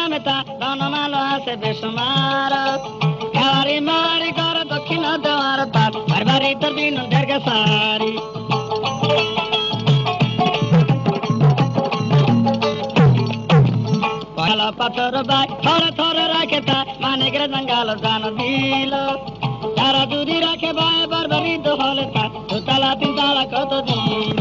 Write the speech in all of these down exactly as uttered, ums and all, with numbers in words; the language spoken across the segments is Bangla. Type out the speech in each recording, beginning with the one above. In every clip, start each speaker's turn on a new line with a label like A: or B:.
A: গ্রামে তা রণমাল আছে বেসমার কারি মারি কর দক্ষিণ দেওয়ার তার বারবারি তোর বিনোদের সারি পয়লা পাথর বাই থরে থরে রাখে তা মানিকের জঙ্গাল জান দিল তারা যদি রাখে ভাই বারবারি তো হলে তা দুতলা তিনতলা কত দিল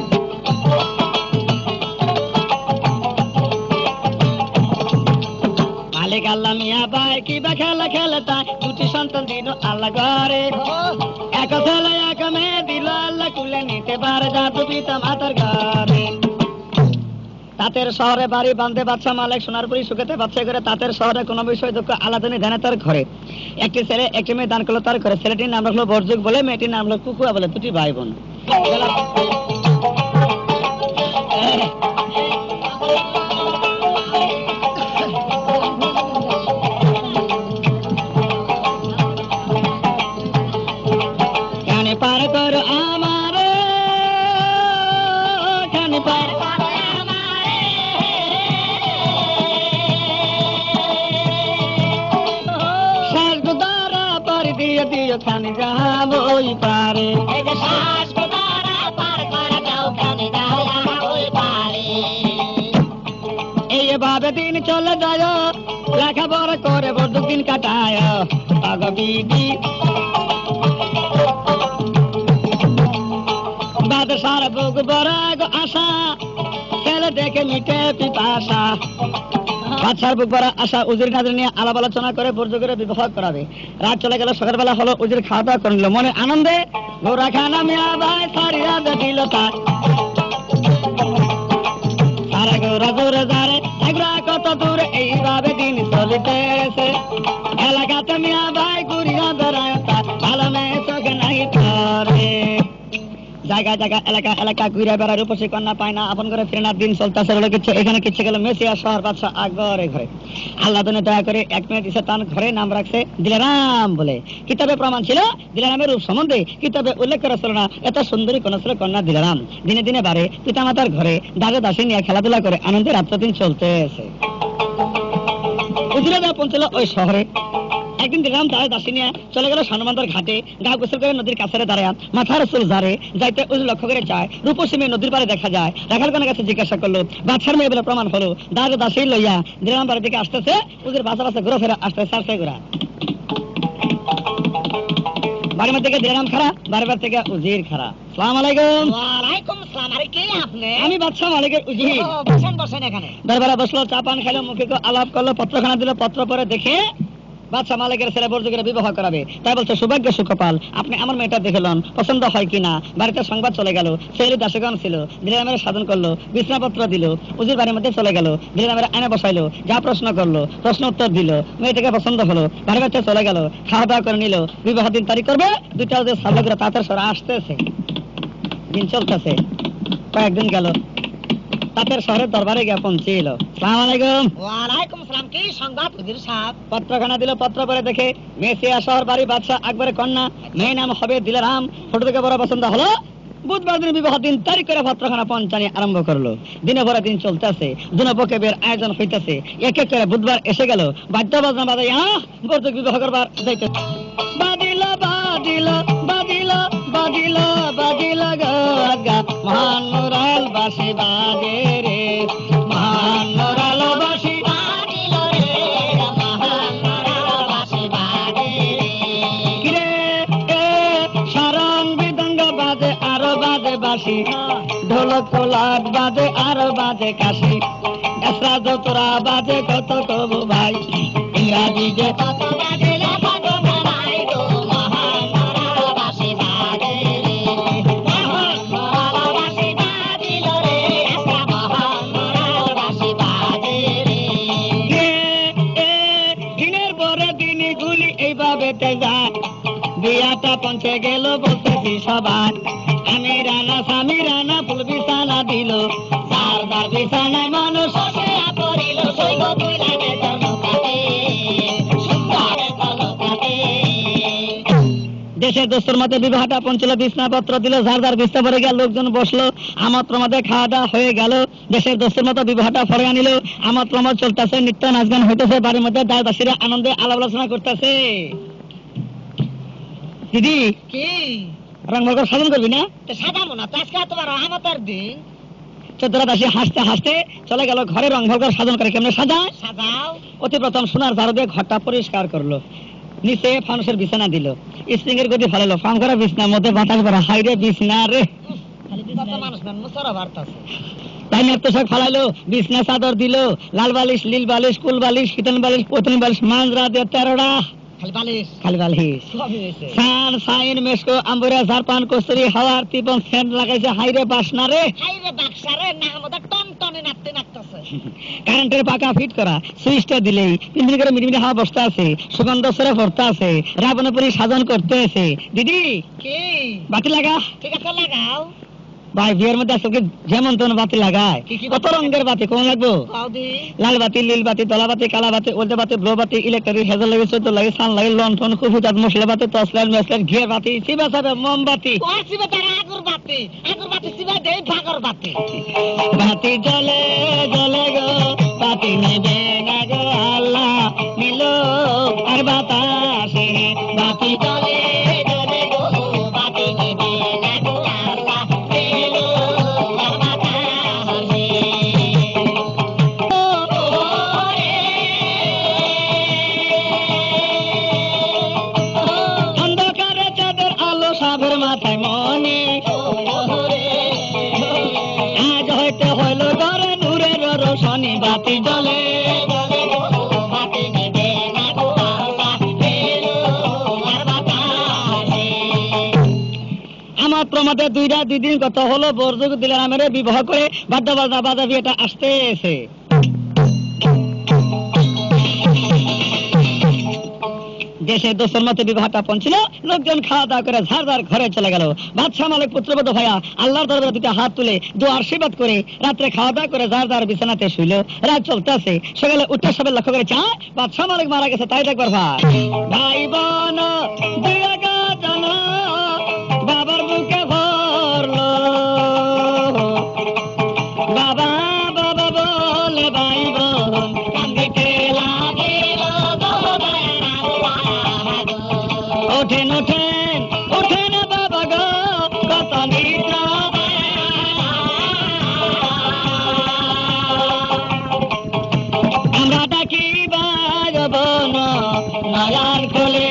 A: মালিক আল্লাহ মিয়া ভাই কি বা খেলা খেলে তা দুটি সন্তান দিল আল্লাহ ঘরে এক ছেলে এক মেয়ে দিল আল্লাহ কুলে নিতে পারে জাদু পিতা মাতার ঘরে তাঁতের শহরে বাড়ি বান্ধে বাচ্চা মালিক সোনারপুরি সুখেতে বাচ্চা করে তাঁতের শহরে কোনো বিষয় দুঃখ আলাদা ধ্যানে তার ঘরে একটি ছেলে একটি মেয়ে দান করলো তার ঘরে ছেলেটির নাম রাখলো বরযুগ বলে মেয়েটির নাম হলো কুকুয়া বলে দুটি ভাই বোন কানে পার কর আমারে কানে পার দিও খানে যাবো ওই পারে এই যে শ্বাস গোদারা পার করে যাও খানে যাবো ওই পারে এই ভাবে দিন চলে যায় লেখাপড়া করে বড় দিন কাটায় আগ বিবি বাদ সারা বুক বড় আশা ছেলে দেখে মিটে পিপাসা বাদশার বুক ভরা আশা উজির নাজির নিয়ে আলাপ আলোচনা করে বর্জকের বিবাহ করাবে রাত চলে গেল সকালবেলা হলো উজির খাওয়া দাওয়া করে নিল মনে আনন্দে গোরা খানা মিয়া ভাই সারিয়া দিল তার সারা গোরা দূরে যারে এগুলা কত দূরে এইভাবে দিন চলিতেছে এলাকাতে মিয়া ভাই ঘুরিয়া বেড়ায় তার ভালো মেয়ে চোখে নাই ধরে জায়গা জায়গা এলাকা এলাকা ঘুরে বেড়ার রূপসী কন্যা পায় না আপন করে ফিরে না দিন চলতেছে বলে কিছু এখানে কিছু গেল মেসিয়া শহর বাদশা আগরে ঘরে আল্লাহ দিনে দয়া করে এক মিনিট দিছে তার ঘরে নাম রাখছে দিলারাম বলে কিতাবে প্রমাণ ছিল দিলারামের রূপ সম্বন্ধে কিতাবে উল্লেখ করা ছিল না এত সুন্দরী কোন ছিল কন্যা দিলারাম দিনে দিনে বাড়ে পিতা মাতার ঘরে দাদা দাসী নিয়ে খেলাধুলা করে আনন্দে রাত্র দিন চলতেছে উজিরা যা পৌঁছল ওই শহরে একদিন দিলাম দাদা দাসী নিয়ে চলে গেল সানুমান্দার ঘাটে গা গোসল করে নদীর কাছে দাঁড়ায় মাথার চুল ঝাড়ে যাইতে উজু লক্ষ্য করে যায় রূপসী মেয়ে নদীর পাড়ে দেখা যায় রাখাল কোন কাছে জিজ্ঞাসা করলো বাচ্চার মেয়ে বলে প্রমাণ হলো দাদা দাসী লইয়া দিলাম বাড়ির দিকে আসতেছে উজির বাসা বাসা ঘুরে ফেরা আসতেছে সারসে ঘোরা বাড়ির মধ্যে দিলাম খারা বাড়ির বাড়ি থেকে উজির খারা সালাম আলাইকুম ওয়ালাইকুম আসসালাম আরে কে আপনি আমি বাদশা মালিকের উজির বসেন বসেন এখানে দরবারে বসলো চা পান খেলো মুখে আলাপ করলো পত্রখানা দিল পত্র পরে দেখে বাদশা মালিকের ছেলে বর্জকের বিবাহ করাবে তাই বলছে সৌভাগ্য সুকপাল আপনি আমার মেয়েটা দেখলেন পছন্দ হয় কিনা বাড়িতে সংবাদ চলে গেল ছেলে দাসগণ ছিল দিলামের সাধন করলো বিছনাপত্র দিল উজির বাড়ির মধ্যে চলে গেল দিলামের আয়না বসাইলো যা প্রশ্ন করলো প্রশ্ন উত্তর দিল মেয়েটাকে পছন্দ হলো বাড়ির বাড়িতে চলে গেল খাওয়া দাওয়া করে নিল বিবাহ দিন তারিখ করবে দুইটা যে সাবলেগুলো তাঁতের সরা আসতেছে দিন চলতেছে কয়েকদিন গেল তাঁতের শহরের দরবারে গিয়ে পৌঁছিল সালাম আলাইকুম ওয়ালাইকুম আসসালাম কি সংবাদ হুজুর সাহেব পত্রখানা দিল পত্র পরে দেখে মেসিয়া শহর বাড়ি বাদশা আকবরের কন্যা মেয়ে নাম হবে দিলারাম ফটো থেকে বড় পছন্দ হলো বুধবার দিন বিবাহ দিন তারিখ করে পত্রখানা পঞ্চানি আরম্ভ করলো দিনে ভরা দিন চলতেছে দুনপক্ষে বের আয়োজন হইতেছে এক এক করে বুধবার এসে গেল বাদ্য বাজনা বাজাই আহ বর্জক বিবাহ করবার যাইতে বাদিল বাদিল বাদিল বাদিল বাদিল গা মহান মুরাল বাসি বাজে রে মহান মুরাল বাসি বাদিল রে মহান মুরাল বাসি বাজে রে কিরে এ সারং বিদঙ্গ বাজে আর বাজে বাসি ঢোলক কোলাট বাজে আর বাজে কাশি এসরা যতরা বাজে কত কবু ভাই ইংরাজি যে কত বাজে বিয়াটা পৌঁছে গেল বলতেছি সবার আমি রানা স্বামী রানা ফুল বিছানা দিল চারবার বিছানা মানুষ পড়িল দেশের দোস্তর মতে বিবাহটা পঞ্চল, বিছনাপত্র দিল, যার যার বিছনা পরে গেল, লোকজন বসলো, আমোদ প্রমোদে খাওয়া দাওয়া হয়ে গেল। দেশের দোস্তর মতো বিবাহটা ফরে আনিল, আমোদ প্রমোদ চলতেছে, নৃত্য নাচ গান হইতেছে, বাড়ির মধ্যে দাস দাসীরা আনন্দে আলাপ আলোচনা করতেছে। দিদি
B: কি
A: রংমহল সাধন করবি না?
B: সাজাবো না তো, আজকে তোমার রহমতের দিন।
A: চোদ্দরা দাসী হাসতে হাসতে চলে গেল ঘরে, রংমহল সাধন করে। কেমনে সাজায়?
B: সাজাও।
A: অতি প্রথম সোনার ঝাড়ু দিয়ে ঘরটা পরিষ্কার করলো, নিচে ফানুসের বিছানা দিল, স্প্রিং এর গদি ফেলালো, ফার্ম করা বিছনার মধ্যে বাতাস ভরা, হাই রে বিছনা রে, তাই না পোশাক ফালাইলো, বিছনা চাদর দিল, লাল বালিশ, নীল বালিশ, কুল বালিশ, কিতন বালিশ, পতনি বালিশ, মাঞ্জরা দিয়ে তেরোটা খালি বালিশ, খালি বালিশ, সান সাইন মেসকো আম্বুরা জারপান কস্তুরি হাওয়ার তিপন সেন্ট লাগাইছে, হাইরে বাসনা রে,
B: হাইরে বাক্সারে না আমাদের টন টনে নাচতে নাচতেছে।
A: কারেন্টের পাকা ফিট করা, সুইচটা দিলেই তিনদিন করে মিটমিটে হাওয়া বসতে আছে, সুগন্ধ সরে পড়তে আছে, রাবণপুরি সাধন করতে আছে। দিদি
B: কি
A: বাতি লাগা?
B: ঠিক আছে লাগাও।
A: ভাই বিয়ের মধ্যে আসলে যেমন তেমন বাতি লাগায়, কত রঙের বাতি, কোন লাগবো? লাল বাতি, নীল বাতি, তলা বাতি, কালা বাতি, ওলদে বাতি, ব্লো বাতি, ইলেকট্রিক, হেজার লাগে, চৈত্র লাগে, সান লাগে, লন্ঠন, কুফুচাত, মশলা বাতি, টর্চলাইট, মেসলাইট, ঘিয়ের বাতি, চিবা চাবে, মোমবাতি,
B: আগুর বাতি, আগুর বাতি চিবা দেই, ভাগর বাতি।
A: বাতি জ্বলে জ্বলে গো, বাতি নেবে না গো আল্লাহ, নিল আর বাতাসে, বাতি জ্বলে জ্বলে গো, বাতি নেবে না গো আল্লাহ, নিল আর বাতাসে। অন্ধকারে চাঁদের আলো সাভের মাথায় মনে, আজ হইতে হইল ঘরে নূরের রোশনি, বাতি জ্বলে বাতি নেবে না গো আল্লাহ, নিল আর বাতাসে। আমার প্রমাদে দুইটা দুই দিন কত হলো, বরযোগ দিলেন আমার বিবাহ করে, বাদ্য বাজনা বাজা বিয়েটা আসতে এসে দেশের দোষের মতো বিবাহটা পৌঁছিল, লোকজন খাওয়া দাওয়া করে ঝাড় ঝাড় ঘরে চলে গেল। বাদশাহ মালিক পুত্রবধ ভাইয়া আল্লাহর দরবারে দুটা হাত তুলে দোয়া আশীর্বাদ করে রাত্রে খাওয়া দাওয়া করে যার যার বিছানাতে শুইল। রাত চলতে আছে, সকালে উঠতে সবাই লক্ষ্য করে চা বাদশাহ মালিক মারা গেছে, তাই দেখবার ভাই ভাই বোন দুয়া গা জানা বাবার বুকে ভরলো, বাবা বাবা বলে ভাই বোন কান্দিতে লাগিল, ওঠেন ওঠেন ওঠেন বাবা গো, কত নিদ্রা আমরা ডাকি বাজব নয়ার কোলে,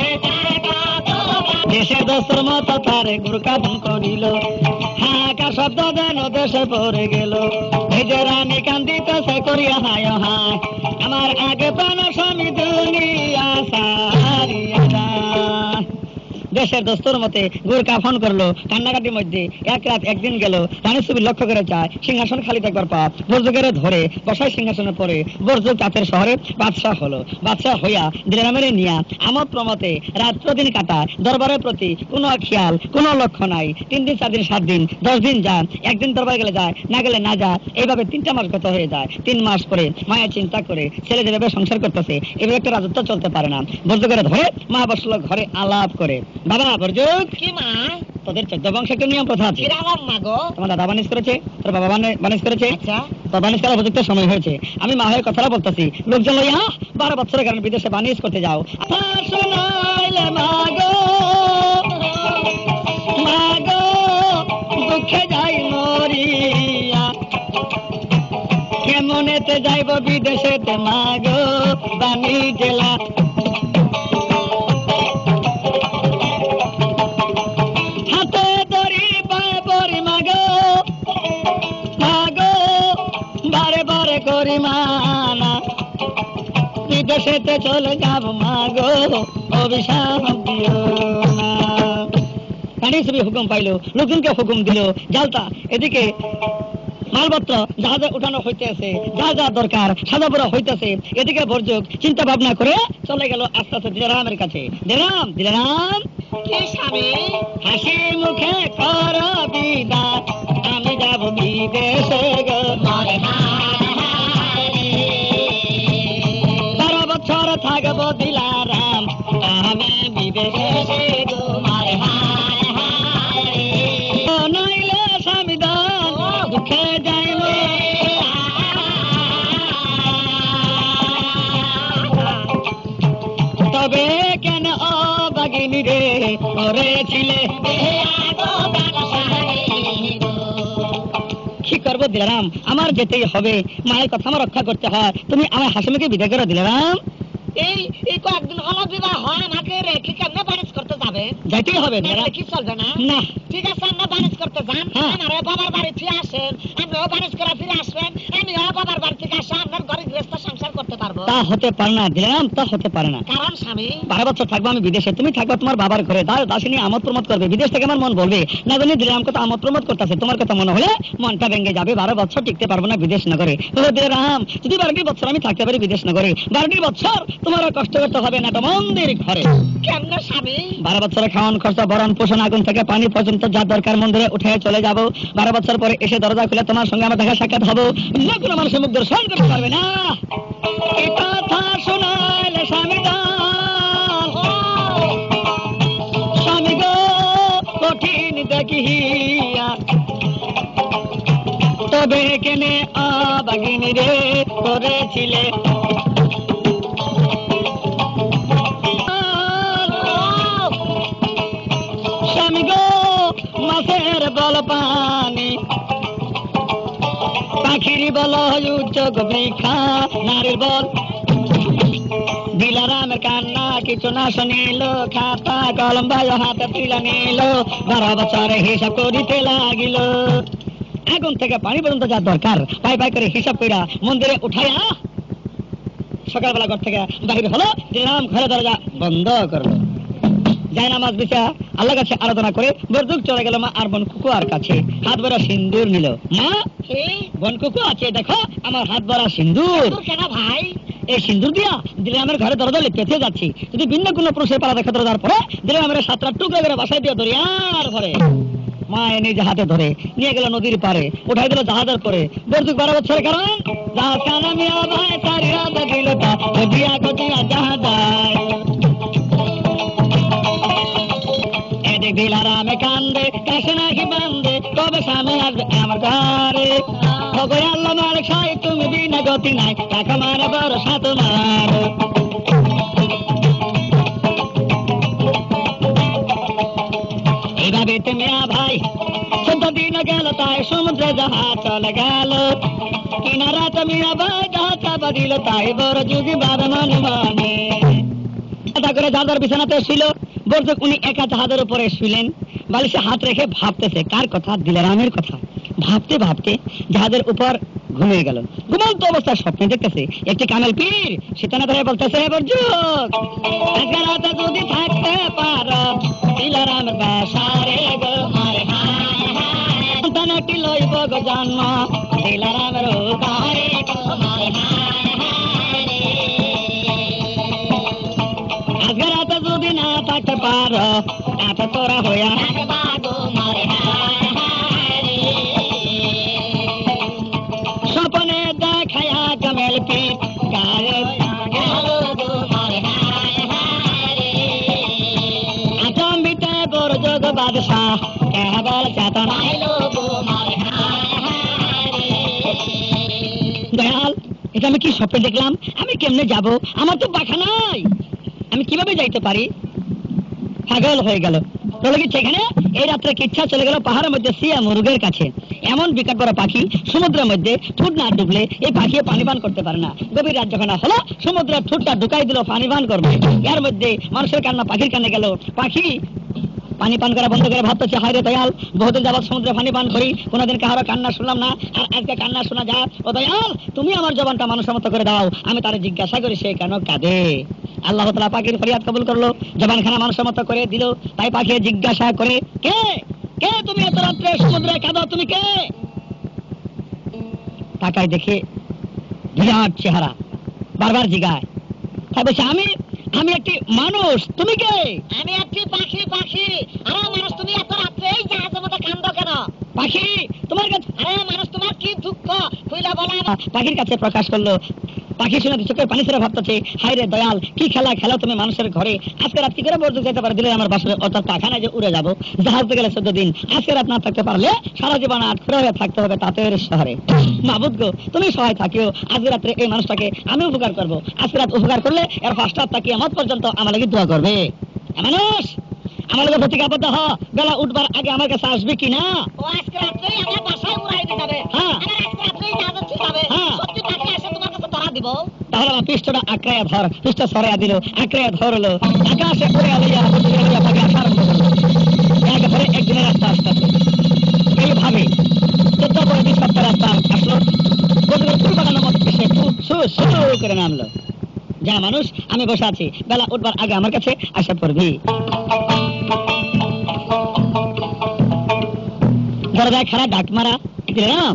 A: দেশে দোষর মতো তারে গুরকাবন করিল, হাকা শব্দ যেন দেশে পড়ে গেল, এই যে রানী কান্দিতেছে করিয়া হায় হায়, আমার আগে প্রাণ স্বামী দুনিয়া সারিয়া যায়। দেশের দোস্তর মতে গুর কাফন করলো, কান্নাকাটির মধ্যে এক রাত একদিন গেল। রানী ছবি লক্ষ্য করে চায়, সিংহাসন খালি দেখবার পা বর্জুকের ধরে বসায় সিংহাসনে পরে বর্জুক তাঁতের শহরে বাদশাহ হলো। বাদশাহ হইয়া দিলেরামের নিয়া আমোদ প্রমোদে রাত্র দিন কাটায়, দরবারের প্রতি কোনো খেয়াল কোনো লক্ষ্য নাই। তিন দিন চার দিন সাত দিন দশ দিন যায়, একদিন দরবার গেলে যায়, না গেলে না যায়, এইভাবে তিনটা মাস গত হয়ে যায়। তিন মাস পরে মায়া চিন্তা করে ছেলে যেভাবে সংসার করতেছে এভাবে একটা রাজত্ব চলতে পারে না। বর্জুকের ধরে মা বসলো ঘরে আলাপ করে, বাবা বর্জুক
B: কি মা
A: তোদের চোদ্দ বংশ একটা নিয়ম প্রথা আছে, তোমার দাদা বানিজ করেছে, তোর বাবা বানিজ করেছে, তোর বানিজ করার উপযুক্ত সময় হয়েছে। আমি মা হয়ে কথাটা বলতেছি, লোকজন লইয়া বারো বছরের কারণে বিদেশে বানিজ করতে যাও। মাগো মাগো দুঃখে যাই মরিয়া, কেমনেতে যাইব বিদেশেতে মাগো বানি জেলা, হাতে ধরি পায়ে পরি মাগো মাগো বারে বারে করি মানা, বিদেশেতে চলে যাব মাগো অভিশাপ দিও না। রানী ছবি হুকুম পাইলো, লোকজনকে হুকুম দিল জালতা, এদিকে মালপত্র জাহাজে উঠানো হইতেছে, যা যা দরকার সাজাপুরা হইতেছে। এদিকে বর্জুক চিন্তা ভাবনা করে চলে গেল আস্তে আস্তে দিলেরামের কাছে। দিলেরাম দিলেরাম
B: কি স্বামী,
A: হাসি মুখে কর বিদাত, আমি যাব বিদেশে গো, বারো বছর থাকবো দিলারাম আমি বিদেশে গো, মারে তবে কেন অবাগিনী রে করেছিলে কি করবো দিলারাম, আমার যেতেই হবে, মায়ের কথা আমার রক্ষা করতে হয়, তুমি আমার হাসিমকে বিদায় করে দিলারাম।
B: এই এই কয়েকদিন হলো বিবাহ হয়, আমাকে রেখে কেমনে বানিজ করতে যাবে?
A: যাইতেই হবে
B: কি চলবে না?
A: না
B: ঠিক আছে, আমরা বানিজ করতে যান, আমার বাবার বাড়ি ফিরে আসেন, আপনিও বানিজ করে ফিরে আসবেন, আমিও বাবার বাড়ি থেকে আসে আপনার ঘরে গৃহস্থ সংসার করতে পারবো।
A: তা হতে পারে না দিলারাম, তা হতে পারে না।
B: কারণ স্বামী,
A: বারো বছর থাকবো আমি বিদেশে, তুমি থাকবো তোমার বাবার ঘরে, দাস দাসিনী আমোদ প্রমোদ করবে, বিদেশ থেকে আমার মন বলবে না জানি দিলারাম কথা আমোদ প্রমোদ করতেছে, তোমার কথা মনে হলে মনটা ভেঙে যাবে, বারো বছর টিকতে পারবো না বিদেশ নগরে। ও দিলারাম, যদি বারোটি বছর আমি থাকতে পারি বিদেশ নগরে, বারোটি বছর তোমার কষ্ট করতে হবে না তো মন্দির ঘরে।
B: কেমন স্বামী?
A: বারো বছরে খাওয়ান খরচা বরণ পোষণ আগুন থেকে পানি পর্যন্ত যা দরকার মন্দিরে উঠে চলে যাব, বারো বছর পরে এসে দরজা খুলে তোমার সঙ্গে আমার দেখা সাক্ষাৎ হবো, না কোনো মানুষের মুখ দর্শন করতে পারবে না। এই কথা শোনাইলে স্বামী স্বামী গো কঠিন দেখিয়া তবে কেনে অবাগিনী রে করেছিলে স্বামী গো মাছের বল পানি পাখির বল উচ্চ বৃক্ষা নারীর বল দিলারামের কান্না কিছু না শুনিল, খাতা কলম ভাই হাতে তুলে নিল, বারো বছরে হিসাব করিতে লাগিল, আগুন থেকে পানি পর্যন্ত যা দরকার পাই পাই করে হিসাব কইরা মন্দিরে উঠাইয়া সকালবেলা ঘর থেকে বাহির হলো, দিলারাম ঘরে দরজা বন্ধ করলো, যায় নামাজ বিছা আল্লাহ কাছে আরাধনা করে বরদুক চলে গেল মা আর বোন কুকুয়ার কাছে, হাত ভরা সিন্দুর নিল। মা বোন কুকু আছে, দেখো আমার হাত ভরা সিন্দুর।
B: কেন ভাই?
A: এই সিন্দুর দিয়া দিলামের ঘরে দরজা লিখতে যাচ্ছি, যদি ভিন্ন কোন পুরুষের পালা দেখা দরজার পরে দিলামের সাতটা টুকরা করে বাসায় দিয়ে দরিয়ার ভরে মা এনে হাতে ধরে নিয়ে গেল নদীর পারে, উঠাই দিল জাহাজের করে, বরদুক বারো বছরের কারণ জাহাজ কানা মিয়া ভাই তারিয়া দিল তা দিয়া গদিয়া জাহাজ দিলারামে কান্দে কাছে নাকি বান্দে কবে সামনে আসবে আমার ঘরে, ভগো আল্লাহ মালিক সাই তুমি বিনা গতি নাই, টাকা মারা বড় সাত মার। এইভাবে তুমি ভাই চোদ্দ দিন গেল, তাই সমুদ্রে জাহাজ চলে গেল, কিনারা তুমি ভাই জাহাজ চাপা দিল, তাই বড় যুগি বাদ মনে মনে এটা করে জাহাজের বিছানাতে ছিল। বর্জক উনি একা জাহাজের উপরে শুলেন, বালিশে হাত রেখে ভাবতেছে কার কথা, দিলারামের কথা, ভাবতে ভাবতে জাহাজের উপর ঘুমিয়ে গেল। ঘুমন্ত অবস্থায় স্বপ্নে দেখতেছে একটি কামেল পীর সেখানে ধরে বলতেছে, বর্জক আজকে রাতে যদি থাকতে পারো দিলারামের বাসারে গো মারে সন্তান একটি লইব গো জন্ম দিলারামের ঘরে গো মারে আজকে রাতে যদি না থাকতে পারো এত তোরা হইয়া স্বপ্নে দেখায়া কামেল পীর গায়ে আচম্বিতে বরযোগ বাদশাহ কেবল চেতনা দয়াল, এটা আমি কি স্বপ্নে দেখলাম, আমি কেমনে যাব, আমার তো পাখা নাই, আমি কিভাবে যাইতে পারি? পাগল হয়ে গেল। সেখানে এই রাত্রে ইচ্ছা চলে গেল পাহাড়ের মধ্যে সিয়া মুরগের কাছে, এমন বিকট বড় পাখি সমুদ্রের মধ্যে ঠোঁট না ডুবলে এই পাখি পানি পান করতে পারে না। গভীর রাত যখন হলো সমুদ্রের ঠোঁটটা ঢুকাই দিল পানি পান করবে, এর মধ্যে মানুষের কান্না পাখির কানে গেল, পাখি পানি পান করা বন্ধ করে ভাবতেছে, হায় রে দয়াল বহুদিন যাবৎ সমুদ্রে পানি পান করি, কোনোদিন কাহারো কান্না শুনলাম না, আর আজকে কান্না শোনা যায়, ও দয়াল তুমি আমার জবানটা মানুষের মতো করে দাও, আমি তারে জিজ্ঞাসা করি সে কেন কাঁদে। আল্লাহ তাআলা পাখির ফরিয়াদ কবুল করলো, জবানখানা মানুষের মতো করে দিল। তাই পাখি জিজ্ঞাসা করে, কে কে তুমি এত রাত্রে সমুদ্রে কাঁদো, তুমি কে? তাকায় দেখে বিরাট চেহারা, বারবার জিগায়, তাই বলছে আমি আমি একটি মানুষ, তুমি কে?
B: আমি একটি পাখি। পাখি আরে মানুষ, তুমি এত রাত্রে এই জাহাজের মধ্যে কান্দো কেন?
A: পাখি তোমার কাছে,
B: আরে মানুষ তোমার কি দুঃখ কইলা বলা।
A: পাখির কাছে প্রকাশ করলো, পাখি শুনে চোখের পানি ছেড়ে ভাবতেছে, হাই রে দয়াল, কি খেলা খেলা তুমি মানুষের ঘরে। আজকে রাত কি করে বর্জক যেতে পারে দিলে আমার বাসরে, অর্থাৎ কাখানায় যে উড়ে যাবো, জাহাজে গেলে চোদ্দ দিন, আজকে রাত না থাকতে পারলে সারা জীবন আট খুঁড়ে হয়ে থাকতে হবে তাঁতের শহরে। মাবুদ গো, তুমি সহায় থাকিও, আজকে রাত্রে এই মানুষটাকে আমি উপকার করবো। আজকে রাত উপকার করলে এর ফার্স্ট তাকে আমার পর্যন্ত আমার লাগি দোয়া করবে। মানুষ আমার লোক প্রতিজ্ঞা আবদ্ধ হ, বেলা উঠবার আগে আমার কাছে আসবে কিনা?
B: ও আজকে রাত্রেই আমার বাসায় উড়াই দিয়ে যাবে।
A: হ্যাঁ।
B: আমার আজকে রাত্রেই জাহাজ ঠিক হবে।
A: হ্যাঁ।
B: সত্যি পাখি এসে তোমার কাছে ধরা দিব।
A: তাহলে আমার পৃষ্ঠটা আঁকড়াইয়া ধর, পৃষ্ঠ সরাইয়া দিল, আঁকড়াইয়া ধরলো, আকাশে উড়ে আলাইয়া লইয়া পাখি আসার একবারে একদিনের রাস্তা আসতেছে। এইভাবে চোদ্দ পরে দুই সপ্তাহ রাস্তা আসলো, ফুল বাগানোর মতো এসে সু সু করে নামলো। যা মানুষ, আমি বসে আছি, বেলা উঠবার আগে আমার কাছে আসা পড়বি। দরজায় খারাপ ডাক মারা দিলাম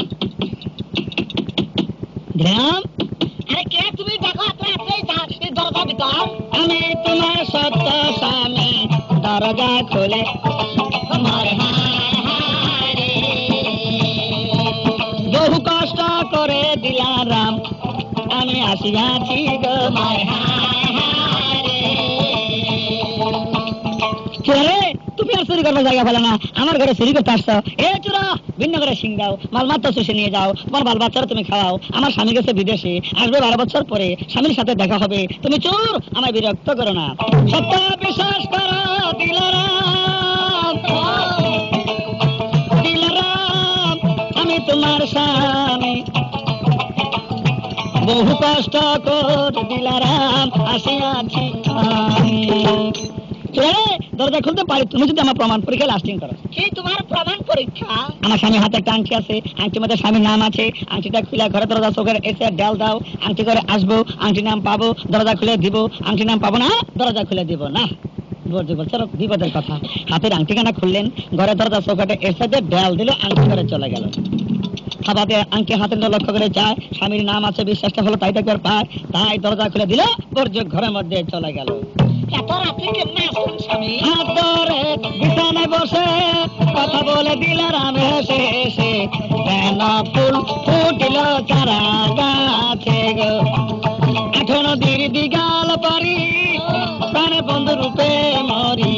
A: দিলাম
B: আরে কে তুমি? দেখো আপনি আপনি দরজা ভিতর।
A: আমি তোমার সত্য স্বামী, দরজা খোলে
B: আমার হায় হায় রে।
A: বহু কষ্ট করে দিলাম, আমি আসিয়াছি গো
B: আমার হায় হায় রে।
A: চোরে, তুমি আর চুরি করবার জায়গা পেলে না, আমার ঘরে চুরি করতে আসছো। এ চোরা, ভিন্ন করে সিং দাও, মাল মাত্র চুষে নিয়ে যাও, তোমার বাল বাচ্চারা তুমি খাওয়াও। আমার স্বামী গেছে বিদেশে, আসবে বারো বছর পরে, স্বামীর সাথে দেখা হবে। তুমি চোর, আমায় বিরক্ত করো না। সত্য বিশ্বাস করো দিলারাম, দিলারাম, আমি তোমার স্বামী, বহু কষ্ট করে দিলারাম, আসিয়াছি আমি। দরজা খুলতে পারি, তুমি যদি আমার প্রমাণ পরীক্ষা লাস্টিং করো।
B: কি তোমার প্রমাণ পরীক্ষা?
A: আমার স্বামীর হাতে একটা আংটি আছে, আংটির মধ্যে স্বামীর নাম আছে, আংটিটা খুলে ঘরে দরজা চোখের এসে ডাল দাও, আংটি করে আসবো, আংটি নাম পাবো, দরজা খুলে দিব, আংটি নাম পাবো না, দরজা খুলে দিব না। বলছে বিপদের কথা, হাতের আংটিখানা খুললেন, ঘরে দরজা চোখে এসে ডাল দিল, আংটি করে চলে গেল। খাবাতে আংটি হাতে লক্ষ্য করে যায়, স্বামীর নাম আছে, বিশ্বাসটা হলো তাই দেখবার পায়, তাই দরজা খুলে দিল, বর্জক ঘরের মধ্যে চলে গেল।
B: এত রাত্রে কেমনে আসলেন স্বামী?
A: হাত ধরে বিছানায় বসে কথা বলে দিলারাম হেসে হেসে, কেন ফুল ফুটিল চারা গাছে গো, আঠো নদীর দিগাল পারি, প্রাণে বন্ধু রূপে মরি।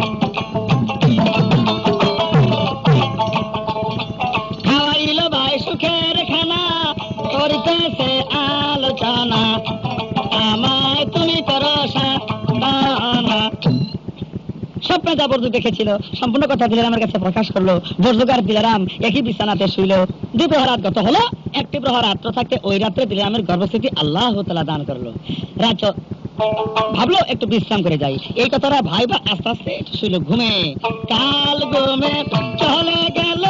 A: খাওয়াইল ভাই সুখের খানা, করিতেছে আলোচনা, আমায় তুমি করো সাধনা। স্বপ্নে যা বর্জক দেখেছিল সম্পূর্ণ কথা দিলারাম আমার কাছে প্রকাশ করলো। বর্জক আর দিলারাম একই বিছানাতে শুইল। দুই প্রহরাত গত হলো, একটি প্রহর রাত্র থাকতে ওই রাত্রে দিলারামের গর্ভস্থিতি আল্লাহ তাআলা দান করলো। রাত ভাবলো একটু বিশ্রাম করে যাই, এই কথাটা ভাই বা আস্তে আস্তে শুইল ঘুমে। কাল ঘুমে চলে গেল,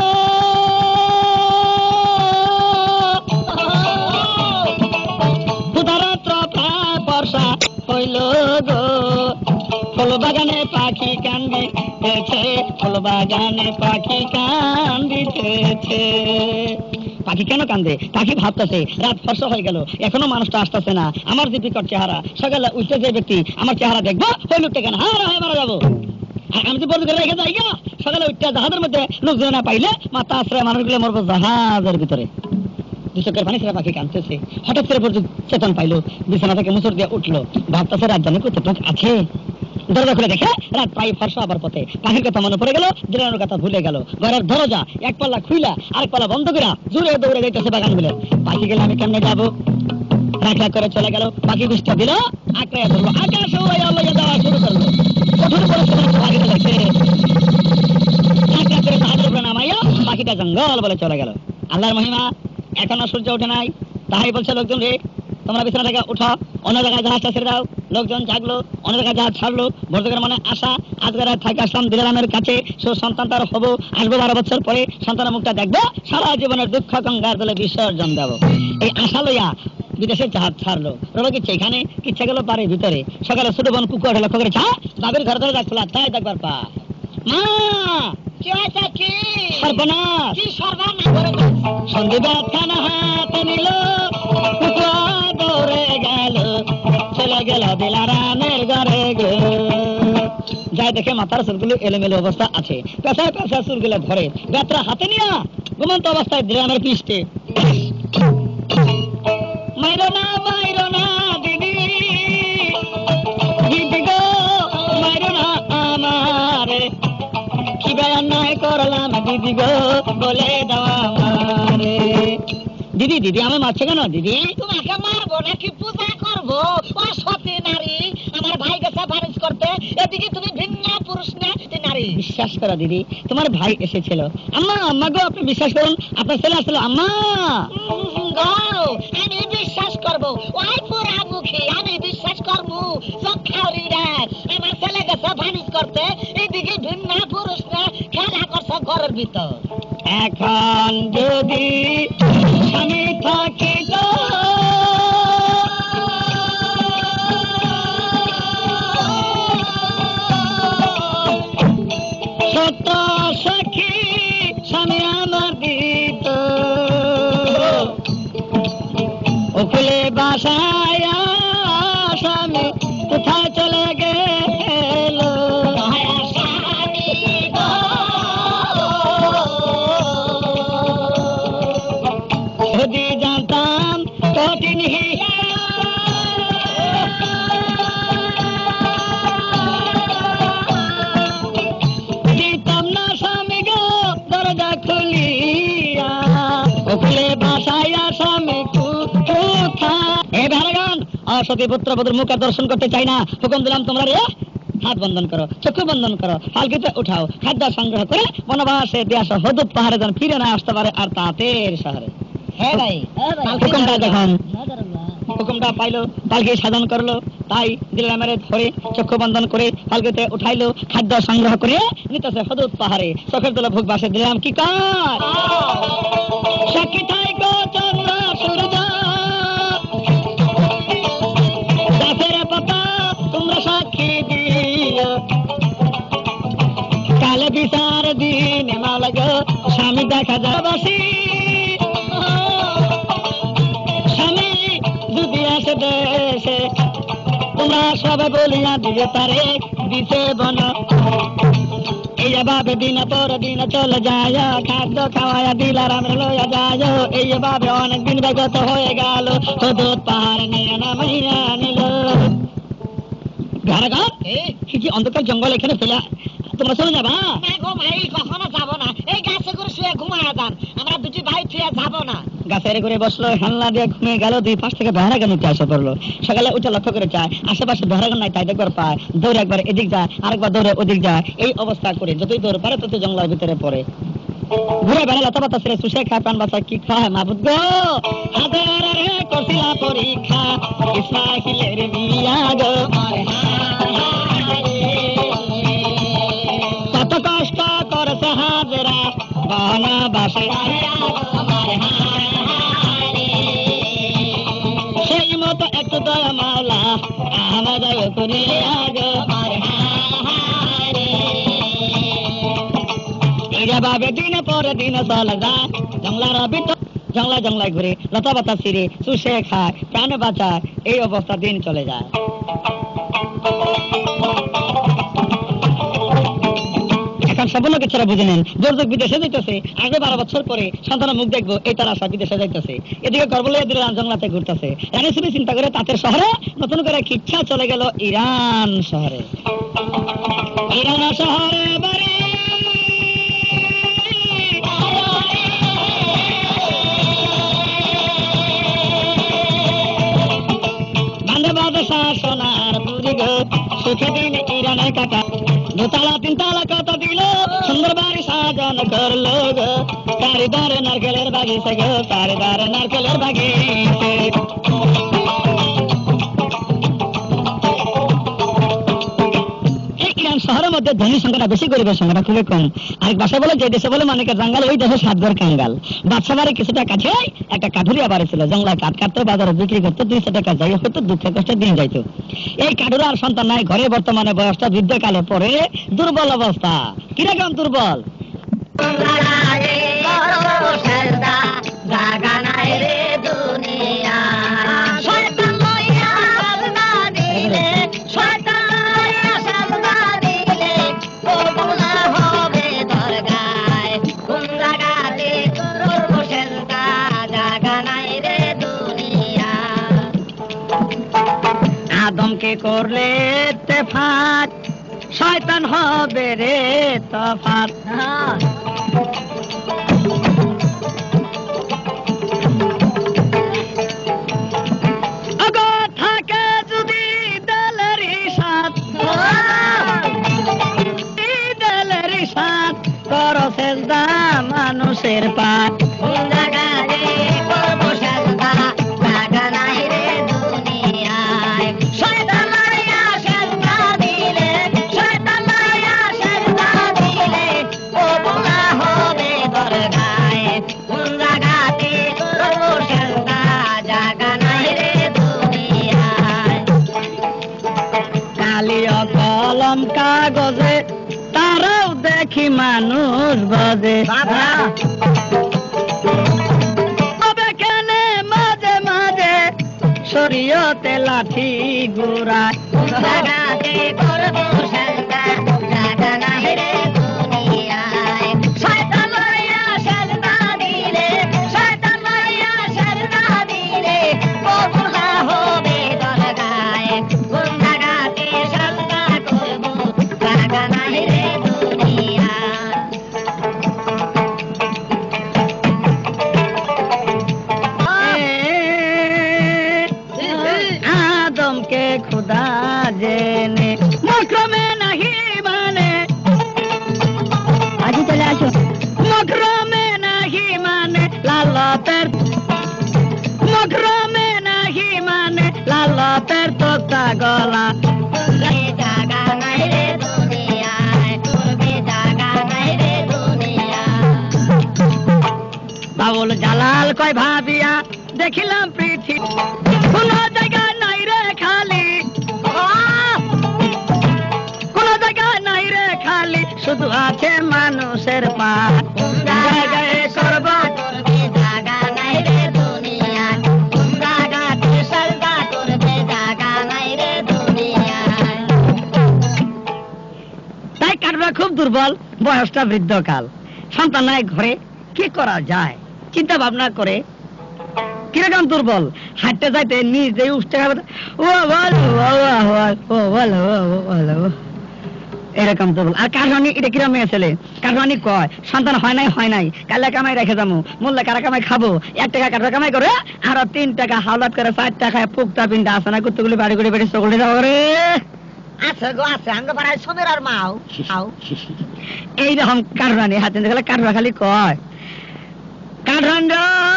A: রাত্র প্রায় বর্ষা হইল গো, ফুল বাগানে পাখি কান্দিতেছে, ফুল বাগানে পাখি কান্দিতেছে। পাখি কেন কান্দে? পাখি ভাবতেছে রাত ফর্সা হয়ে গেল, এখনো মানুষটা আসতেছে না, আমার যে বিকট চেহারা, সকালে উঠতে যে ব্যক্তি আমার চেহারা দেখবো, ওই লোকটা কেন হারা হয়ে মারা যাবো। আর আমি তো বলতে গেলে রেখে যাই গা, সকালে উঠতে জাহাজের মধ্যে লোকজন না পাইলে মাথা আশ্রয় মানুষগুলো মরবো জাহাজের ভিতরে। চোখের পানি ছেড়ে পাখি কাঁদতেছে, হঠাৎ করে বর্জক চেতন পাইলো, বিছানা থেকে মুসর দিয়ে উঠলো, ভাবতেছে রাত জানে কতটুক আছে। দরজা খুলে দেখে রাত প্রায় ফর্সা আবার পথে, পাখির কথা মনে পড়ে গেল, দিলারামের কথা ভুলে গেল। ঘরের দরজা এক পাল্লা খুইলা আরেক পাল্লা বন্ধ করে জোরে দৌড়ে যাইতেছে বাগান গুলো। পাখি গেলে আমি কেমনে যাবো, রাখ রাখ করে চলে গেল। পাখি বৃষ্টি দিল, আঁকড়াইয়া ধরলো, আকাশ উড়াইয়া লইয়া যাওয়া শুরু করলো। কঠোর পরিশ্রম পাখিটা লাগছে, আঁকড়া করে জাহাজের উপরে নামাইয়া পাখিটা জঙ্গল বলে চলে গেল। আল্লাহর মহিমা, এখনো সূর্য ওঠে নাই, তাই বলছে লোকজন রে তোমরা বিছানা থেকে উঠো, অন্য জায়গায় জাহাজটা ছেড়ে দাও। লোকজন জাগলো, অন্য জায়গায় জাহাজ ছাড়লো। বর্জকের মনে আশা, আজকে রাত থেকে আসলাম দিলারামের কাছে, সে সন্তান তার হবো, আসবো বারো বছর পরে, সন্তানের মুখটা দেখবো, সারা জীবনের দুঃখ গঙ্গার জলে বিসর্জন দেবো। এই আশা লইয়া বিদেশের জাহাজ ছাড়লো। রলো কিচ্ছে এখানে, কিচ্ছে গেল বাড়ির ভিতরে। সকালে ছোট বোন কুকুর লক্ষ্য করে চা বাবির ঘর ধরে খোলা, তাই দেখবার পা মা
B: কি হয়েছে? কি
A: সর্বনাশ,
B: কি সর্বনাশ?
A: সন্ধিবাদ খানা হাতে নিল, কুকুর দৌড়ে গেল, চলে গেল দিলারামের ঘরে গো। যাই দেখে মাথার চুলগুলো এলোমেলো অবস্থা আছে, পেশায় পেশায় চুলগুলো ধরে, বেত্রা হাতে নিয়া ঘুমন্ত অবস্থায় দিলারামের পৃষ্ঠে মাইরো না মাইরো না দিদি, দিদি গো মাইরো না আমারে, কি অন্যায় করলাম দিদি গো বলে দেওয়া আমারে। দিদি দিদি আমার মারছে কেন দিদি?
B: তোমাকে মারবো নাকি পূজা করবো? অসতী নারী আমার ভাই গেছে বারিশ করতে, এদিকে তুমি ভিন্ন পুরুষ নারী।
A: বিশ্বাস করো দিদি, তোমার ভাই এসেছিল। আম্মা আম্মা গো আপনি বিশ্বাস করুন, আপনার ছেলে আসলো। আম্মা
B: গো আমি বিশ্বাস করবো, ওই পুরা মুখী আমি বিশ্বাস করবো। চক্ষাউরি রে আমার ছেলে গেছে বারিশ করতে, এদিকে ভিন্ন পুরুষ খেলা করছে ঘরের ভিতর।
A: এখন যদি স্বামী থাকে তো সত্য সখী স্বামী আমার দিত, ওকুলে বাসায় স্বামী কোথায় চলে গেল। যদি জানতাম কঠিন হিয়া দিতাম না স্বামী গো দরজা খুলিয়া, ওকুলে বাসাইয়া স্বামী কোথায়। এ ভাইরাগণ, অসতী পুত্র বধূর মুখ দর্শন করতে চাই না, হুকুম দিলাম তোমরা রে হাত বন্ধন করো, চক্ষু বন্ধন করো, পালকিতে উঠাও, খাদ্য সংগ্রহ করে বনবাসে দিয়ে আসো, হদুদ পাহাড়ে যেন ফিরে না আসতে পারে আর তাঁতের শহরে।
B: হ্যাঁ ভাই,
A: হুকুমটা দেখুন, হুকুমটা পাইলো, পালকি সাধন করলো, তাই দিলামের ধরে চক্ষু বন্ধন করে পালকিতে উঠাইলো, খাদ্য সংগ্রহ করে নিতেছে হদুদ পাহাড়ে, চোখের তলে ভোগ বাসে দিলাম কি কাজ। সাক্ষী থাইকো চন্দ্র সূর্য গাছের পাতা তোমরা সাক্ষী দিও, কালে বিচার দিন মালগ স্বামী দেখা যাবাসী, স্বামী যদি আসে দেশে তোমরা সবে বলিয়া দিবে তারে দিতে বন। এইভাবে দিন পর দিন চলে যায়, খাদ্য খাওয়াইয়া দিলার আমরা লইয়া যায়, এইভাবে অনেক দিন বিগত হয়ে গেল, হদুদ পাহাড় নিয়ে নামাইয়া নিল। ঘাড় কি অন্ধকার জঙ্গল এখানে ফেলা তোমরা চলে যাবা?
B: কখনো যাবো না, এই গাছে করে শুয়ে ঘুমায় যান, আমরা দুটি ভাই ছুঁয়ে যাবো না।
A: গাছের করে বসলো, হেলনা দিয়ে ঘুমিয়ে গেল, দুই পাশ থেকে বেহারাগান উঠে আসা পড়লো। সকালে উঠে লক্ষ্য করে চায় আশেপাশে বেহারাগান নাই, তাই একবার পায়, দৌড়ে একবার এদিক যায়, আরেকবার দৌড়ে ওদিক যায়, এই অবস্থা করে যতই দৌড় পারে তত জঙ্গলের ভিতরে পড়ে। ঘুরে বেড়া লতা পাতা ছেড়ে শুষে খায়, প্রাণ বাঁচা কি খায় মাবুদ গো, হাজারে করছিলা পরীক্ষা ইসমাইলের বিয়া গো, কত কষ্ট করছে হাজরা বানা বাসে, সেই মতো একটু দয়া মাওলা আমাদের করিয়া গো। এইভাবে দিন পরে দিন চলে যায়, জঙ্গলার ভিতর জঙ্গলা জঙ্গলায় ঘুরে লতা পাতা ছিঁড়ে চুষে খায়, প্রাণে বাঁচায়, এই অবস্থা দিন চলে যায়। এখন সব লোকের ছেড়ে বুঝে নেন, দুর্যোগ বিদেশে যাইতেছে, আগে বারো বছর পরে সন্তানের মুখ দেখবো এই তার আশা বিদেশে যাইতেছে, এদিকে গর্বলে জঙ্গলাতে ঘুরতেছে। রানী শুনে চিন্তা করে তাঁতের শহরে নতুন করে ইচ্ছা চলে গেল ইরান শহরে। ইরান শহরে বাড়ি বান্ধে বাঁধে শাসনার পুরি গো, সুখে দিন ইরানে কাটা, দোতলা তিনতলা কত দিল, সুন্দর বাড়ি সাজন করলো গো, চারিদারে নারকেলের বাগিচে গো, চারিদারে নারকেলের বাগিচে। শহরের মধ্যে ধনী সংখ্যাটা বেশি, গরিবের সংখ্যাটা খুবই কম। আরেক ভাষায় বলে যে দেশে বলে মানিকের জাঙ্গাল, ওই দেশে সাতঘর কাঙ্গাল। বাদশা বাড়ি কিছুটা কাছে একটা কাঠুরিয়া বাড়ি ছিল, জঙ্গলায় কাঠ কাটতো, বাজারে বিক্রি করতো, দুইশো টাকা যাই হতো, দুঃখে কষ্টে দিন যাইতো। এই কাঠুরা আর সন্তান নাই ঘরে, বর্তমানে বয়সটা বৃদ্ধকালে পরে দুর্বল অবস্থা। কিরকম দুর্বল? করলে ইত্তেফাক শয়তান হবে রে তফাত। থাকে যদি দলের সাথ দলের সাথ করো সেজদা মানুষের পাত। কলম কাগজে তারাও দেখি মানুষ বাজে কেনে মাঝে মাঝে শরীয়তে লাঠি গুড়ায়। खुदा जेने मकरमे नहीं माने आजी चले आसो मकरमे नहीं माने लाला पर मकरमे नहीं माने लाला पर तो गला जागा नहीं रे दुनिया तुरबे जागा नहीं रे दुनिया। बाबुल जलाल कोई भाबिया देखिलाम पृथ्वी কোনো জায়গা নাই রে খালি কোনো জায়গা নাই রে খালি শুধু আছে মানুষের পা। জায়গায় করব জায়গা নাই রে দুনিয়া জায়গাতে সাজদা করবে জায়গা নাই রে দুনিয়া। তাই কাটবা খুব দুর্বল বয়সটা বৃদ্ধকাল সন্তান নাই ঘরে কি করা যায় চিন্তা ভাবনা করে কিরকম দুর্বল হাঁটতে যাইতে নিজে উঠতে এরকম দুর্বল। আর কারখানি এটা কিরম মেয়ে ছেলে কারখানি কয় সন্তান হয় নাই হয় নাই কাল্লা কামাই রেখে যাবো মোল্লা কারা কামাই খাবো এক টাকা কাটা কামাই করে আরো তিন টাকা হাওলাত করে চার টাকায় পুকটা পিন্ডা আসে না কুত্তুগুলি বাড়ি করে বেড়ে চকলে যাবো রে আছে গো আছে আঙ্গ পাড়ায় সমীর আর মাও এইরকম কারখানি হাতে গেলে কারখা খালি কয় কারখান্ড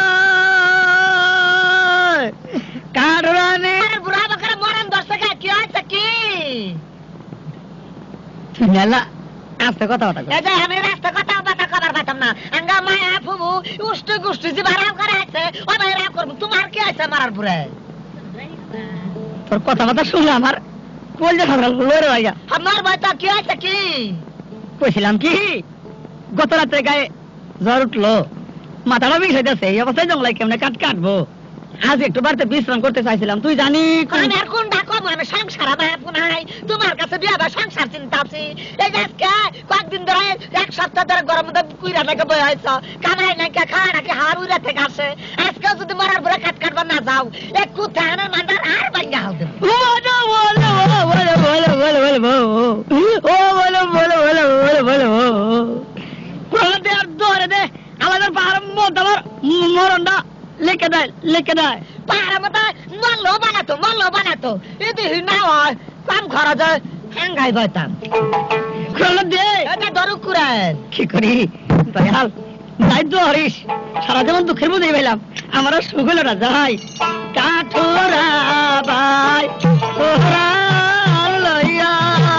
A: কারখানে বুড়া বাকরা মরণ দর্শক কি হয়েছে কি মেলা আস্তে কথা কথা এই যে আমি রাস্তা কথা কথা কবার পাতাম না আঙ্গা মায়া ফুমু উষ্টি গুষ্টি যে বারাম করে আছে ও বাইরা করব তোমার কি আছে মারার পুরে তোর কথা কথা শুনলে আমার কোল যে খারাপ হলো রে ভাইয়া আমার ভাইটা কি আছে কি কইছিলাম কি গত রাতে গায়ে জ্বর উঠলো মাথাটা বিষ হইতেছে এই অবস্থায় জঙ্গলাই কেমনে কাট কাটবো আজ একটু বাড়িতে বিশ্রাম করতে চাইছিলাম তুই জানি আমি আর কোন ডাকো আমি সংসার নাই তোমার কাছে বিয়া বা সংসার চিন্তা আছি এই যে আজকে কয়েকদিন ধরে এক সপ্তাহ ধরে গরম মধ্যে কুইরা নাকি বই হয়েছ কামাই নাকি খাওয়া নাকি হার উড়া থেকে আসে আজকে যদি মরার পরে কাট কাটবা না যাও এক কুথানের মান্দার আর ভাঙ্গা হাল দেব বলো বলো বলো বলো বলো ও বলো বলো বলো বলো বলো বলো দে আর দৌড়ে দে আমাদের পাহাড় মতাবার মরণটা লিখে দেয় লিখে দেয় পাহাড়ের মতো মল্ল বানাতো মল্ল বানাতো যদি না হয় কম খরচ হয় হাঙ্গাই বইতাম দে ধরু কুড়ায় কি করি দয়াল দায়িত্ব হরিস সারা যেমন দুঃখের মধ্যে পেলাম আমার সুখ হলো না যাই কাঠুরা ভাই তোরা লইয়া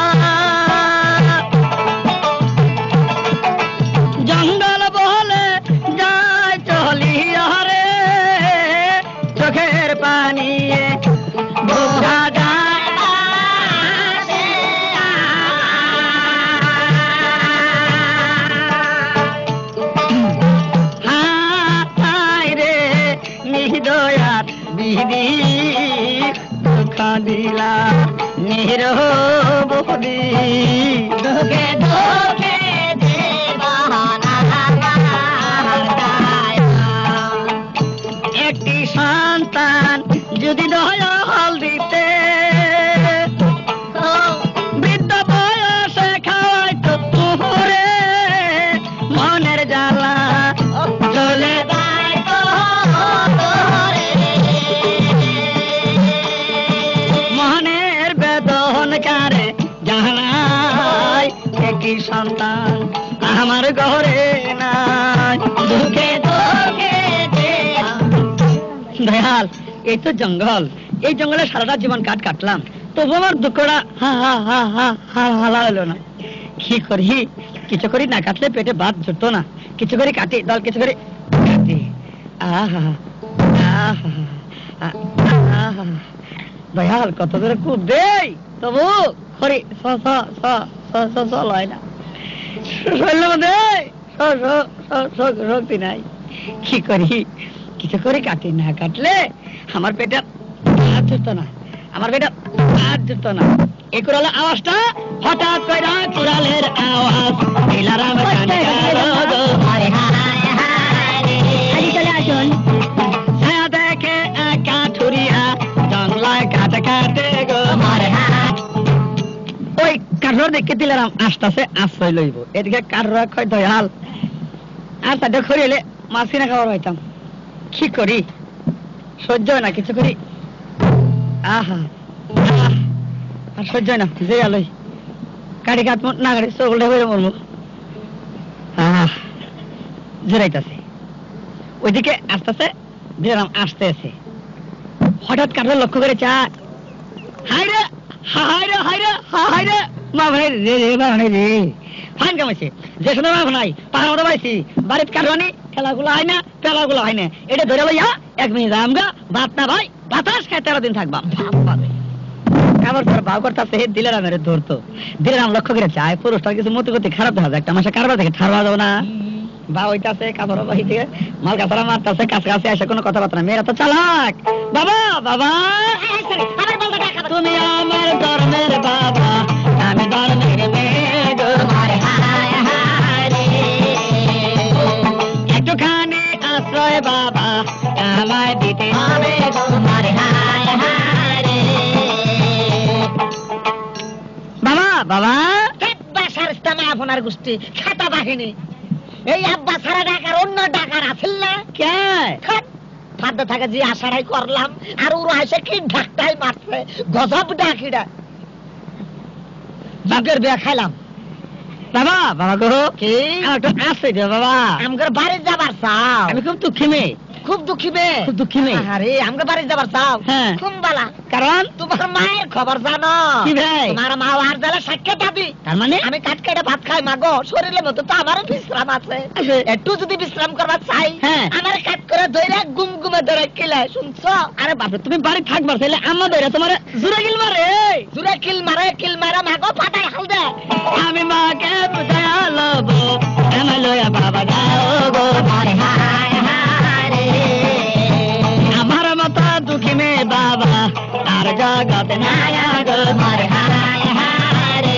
A: জঙ্গল বহলে যায় চলিয়া রে চোখের পানি বোঝা যায় দয়াত বিধি দুঃখা দিলা নিরো বহদি দুঃখে দুঃখে একটি সন্তান যদি দয়া হল দিতে সন্তান আমার ঘরে নাই দুঃখে তোকে দয়াল এই তো জঙ্গল এই জঙ্গলে সারাটা জীবন কাট কাটলাম তবু আমার দুঃখটা হা হা হা হা হা হালা হলো না কি করি কিছু করি না কাটলে পেটে ভাত জুটতো না কিছু করে কাটি দল কিছু করে কাটি আহা আহা আহা দয়াল কত করে খুব দেই তবু করি স স স স স লয় না শরীরের মধ্যে শক্তি নাই কি করি কিছু করে কাটি না কাটলে আমার পেটে ভাত জুটতো না আমার পেটে ভাত জুটতো না এই কুড়ালের আওয়াজটা হঠাৎ করে কুড়ালের আওয়াজ দিলারাম কানে গেল গো হায় হায় হায় চলে আসুন ছায়া দেখে একা ঠুরিয়া জঙ্গলায় কাটে কাটে গো হায় হায় ওই কাঠর দেখে দিলারাম আসতেছে আশ্রয় লইব এদিকে কাঠরা কয় দয়াল আর তাদের খড়িলে মাছ কিনা খাবার হইতাম কি করি সহ্য হয় না কিছু করি আহা আর সহ্য হয় না যে আলোই কাটি কাট না কাটি চোখটা হয়ে মরমু আহ জোরাইতেছে ওইদিকে আস্তে আস্তে দিলাম আসতে আছে হঠাৎ কাঠের লক্ষ্য করে চা হাই রে হাই রে হাই রে হাই রে মা ভাই রে রে মা ভাই রে ফান কামাইছে যে সময় মা ভাই পাহাড় মতো পাইছি বাড়ির কাঠবানি খেলাগুলো হয় না পেলাগুলো হয় না এটা ধরে লইয়া এক মিনিট আমগা ভাত না ভাই বাতাস খায় তেরো দিন থাকবা ভাব পাবে আবার তোর ভাব করতে দিলেরাম মেরে ধরতো দিলেরাম লক্ষ্য করে চায় পুরুষটা কিছু মতি গতি খারাপ দেখা যায় একটা মাসে কারবার থেকে ঠারবা যাবো না বা ওইটাছে কাপড় বাহি থেকে মাল কাছাড়া মারতেছে কাছাকাছি এসে কোনো কথাবার্তা না মেয়েরা তো চালাক বাবা বাবা তুমি আমার ধর্মের বাবা আমি ধর্মের মেয়ে গো হায় হায় হায় রে একটুখানি আশ্রয় বাবা আমায় দিতে হবে গো হায় হায় হায় রে বাবা বাবা
B: বাসার ইস্তামা আপনার গোষ্ঠী খাতা বাহিনী এই আব্বা সারা ডাকার অন্য ডাকার আছিল না
A: কে
B: ফাঁদ থাকে যে আশারাই করলাম আর ওরা এসে কি ঢাকটাই মারছে গজব ডাকিটা বাগের বিয়া খাইলাম
A: বাবা বাবা গো
B: কি
A: একটু আসছে বাবা
B: আমগর বাড়ি যাবার চাও
A: আমি খুব দুঃখী মেয়ে
B: খুব দুঃখী মেয়ে
A: খুব দুঃখী মেয়ে
B: আরে আমগর বাড়ি যাবার চাও
A: হ্যাঁ
B: খুব বালা
A: কারণ
B: তোমার মায়ের খবর জানো
A: কি ভাই
B: তোমার মা আর জালে সাক্ষাৎ দাবি
A: তার মানে
B: আমি কাট কেটে ভাত খাই মাগো শরীরের মধ্যে তো আমারও বিশ্রাম আছে একটু যদি বিশ্রাম করবার চাই আমার কাট করে ধরে গুম গুমে ধরে কিলে শুনছো
A: আরে বাপরে তুমি বাড়ি থাকবার চাইলে আমার ধরে তোমার জুরে কিল মারে
B: জুরে কিল মারে কিল মারা মাগো পাতায় হাল দে
A: আমি মাকে বুঝায়া লব আমি লয়া বাবা যাও গো হায় হায় হায় রে আমার মতো দুঃখী মেয়ে বাবা আর জগতে নাই গো হায় হায় হায় রে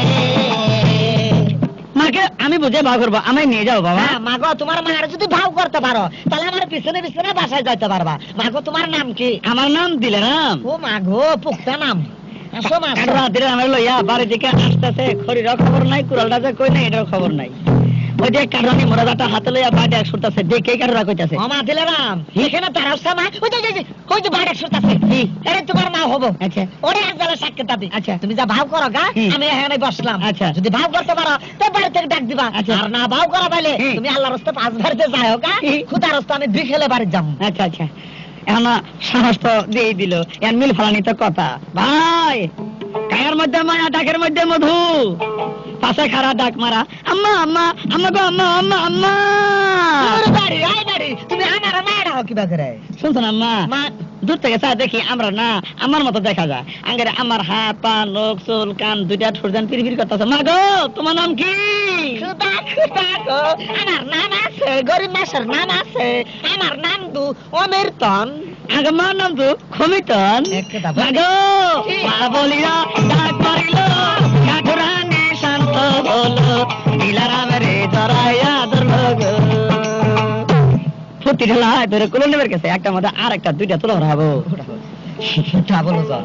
A: মাকে আমি বুঝে ভাও করবো আমায় নিয়ে যাও বাবা
B: মাগো তোমার মায়ের যদি ভাও করতে পারো তাহলে আমার পিছনে পিছনে বাসায় যাইতে পারবা মাগো তোমার নাম কি
A: আমার নাম দিলেরাম
B: ও মাগো পুক্তা নাম আসো মা
A: রাত্রে আমার লইয়া বাড়ি থেকে আসতেছে খড়িরও খবর নাই কুড়ালটা যে কই নাই এটার খবর নাই ওই যে কারণে মোরাদাটা হাতে লইয়া বাড়ি এক সুরতাছে দেখে কারোরা কইতাছে
B: মামা দিলেরাম এখানে তার সামা ওই যে ওই যে বাড়ি এক সুরতাছে আরে তোমার মা হবো
A: আচ্ছা
B: ওরে এক জায়গায় সাক্ষাৎ দাবি
A: আচ্ছা
B: তুমি যা ভাও করো গা আমি এখানে বসলাম
A: আচ্ছা
B: যদি ভাও করতে পারো তো বাড়ি থেকে ডাক দিবা আর না ভাও করা পাইলে তুমি আল্লাহর রাস্তায় পাঁচ বাড়িতে যাও গা খুদার রাস্তায় আমি দুই খেলে বাড়ি যাবো
A: আচ্ছা আচ্ছা এখন সাহস তো দিয়ে দিল এর মিল ফালানি তো কথা ভাই কায়ের মধ্যে মায়া ডাকের মধ্যে মধু পাশে খারা ডাক মারা আম্মা আম্মা আম্মা গো আম্মা আম্মা আম্মা
B: বাড়ি আই বাড়ি তুমি আমার মায়ের হাও কিবা করে
A: শুনছো না আম্মা মা দূর থেকে চা দেখি আমরা না আমার মতো দেখা যায় আঙ্গারে আমার হাত পা নখ চুল কান দুইটা ঠোরজান পিরিপিরি করতেছে মা গো তোমার নাম কি
B: খুদা খুদা গো আমার নাম আছে গরিব মাসের নাম আছে আমার নাম দু অমৃতন
A: আগে মার নাম তো খমিতন মা গো মা বলিয়া ডাক পারিল ঠাকুরানি শান্ত হলো দিলারামের জরায়া ধরলো গো ফুটি ঢেলা ধরে কুলো নেবের কাছে একটা মধ্যে আর একটা দুইটা তুলো হারাবো
B: বলো যাও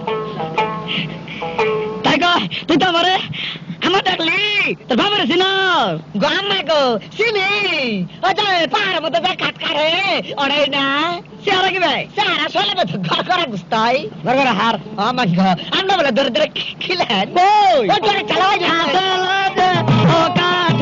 A: তাই গো তুই তো আমারে আমার ডাকলি তোর বাবার সিনার
B: গো আম্মা গো চিনি ওই যে পাহাড়ের মধ্যে যে কাট কারে ওরাই না
A: চেহারা কি ভাই
B: চেহারা চলে তো ঘর করা গুস্তাই
A: ঘর ঘর হার
B: আমার গো আমরা বলে ধরে ধরে খিলেন
A: ওই
B: ওই ধরে চালাও
A: ও কাঠ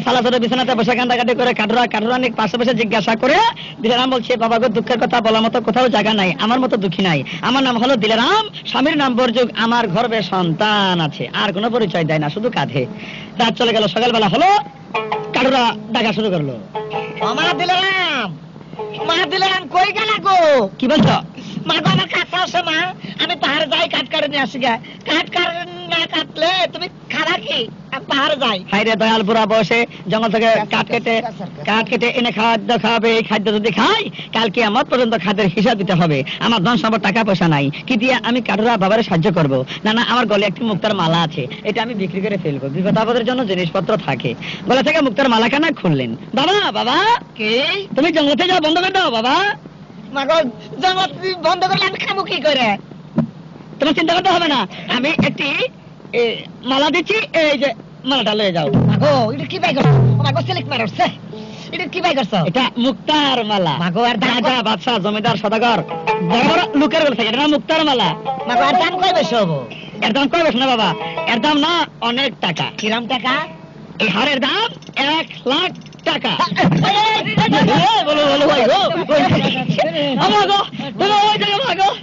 A: সালা ছোট বিছানাতে বসে কান্দাকাটি করে কাঠুরা কাঠুরা নিয়ে পাশে বসে জিজ্ঞাসা করে দিলেরাম বলছে, বাবা গো, দুঃখের কথা বলার মতো কোথাও জায়গা নাই, আমার মতো দুঃখী নাই। আমার নাম হলো দিলেরাম, স্বামীর নাম বরযুগ, আমার গর্ভে সন্তান আছে। আর কোনো পরিচয় দেয় না, শুধু কাঁধে। রাত চলে গেল, সকালবেলা হলো, কাঠুরা ডাকা শুরু করলো।
B: মা দিলেরাম, মা দিলেরাম, কই গেলা গো?
A: কি বলছো?
B: মা গো, আমার কাছে আসো মা, আমি পাহাড়ে যাই কাঠ কাটে নিয়ে আসি। গা কাঠ কাট না কাটলে তুমি খাবা কি? পাহাড়ে যাই।
A: হাইরে দয়াল, বুড়া বসে জঙ্গল থেকে কাঠ কেটে কাঠ কেটে এনে খাদ্য খাবে। এই খাদ্য যদি খাই, কালকে আমার পর্যন্ত খাদ্যের হিসাব দিতে হবে। আমার ধন সম্পদ টাকা পয়সা নাই, কি দিয়ে আমি কাঠুরা বাবারে সাহায্য করব? না না, আমার গলে একটি মুক্তার মালা আছে, এটা আমি বিক্রি করে ফেলবো, বিপদ আপদের জন্য জিনিসপত্র থাকে। গলা থেকে মুক্তার মালা কেনা খুললেন। বাবা, বাবা,
B: কি
A: তুমি জঙ্গল থেকে যাও, বন্ধ করে দাও বাবা।
B: মা গো, জঙ্গল বন্ধ করলে আমি খাবো কি করে?
A: তোমার চিন্তা করতে হবে না, আমি একটি এ, মালা দিচ্ছি, এই যে মালাটা লয়ে যাও।
B: মা গো, এটা কি বাই করছো? মা গো, সিলিক মারছে, এটা কি বাই করছো?
A: এটা মুক্তার মালা।
B: মা গো, আর দাম
A: রাজা, বাদশাহ, জমিদার, সদাগর, বড় বড় লোকের বলে থাকে, এটা না মুক্তার মালা।
B: মা গো, আর দাম কই বেশি হবো?
A: এর দাম কয় বেশ না বাবা, এর দাম না অনেক টাকা।
B: কিরম টাকা?
A: এই হারের দাম এক লাখ টাকা।
B: বলো বলো ভাই গো,
A: আমার গো, তুমি ওই জায়গা মা গো,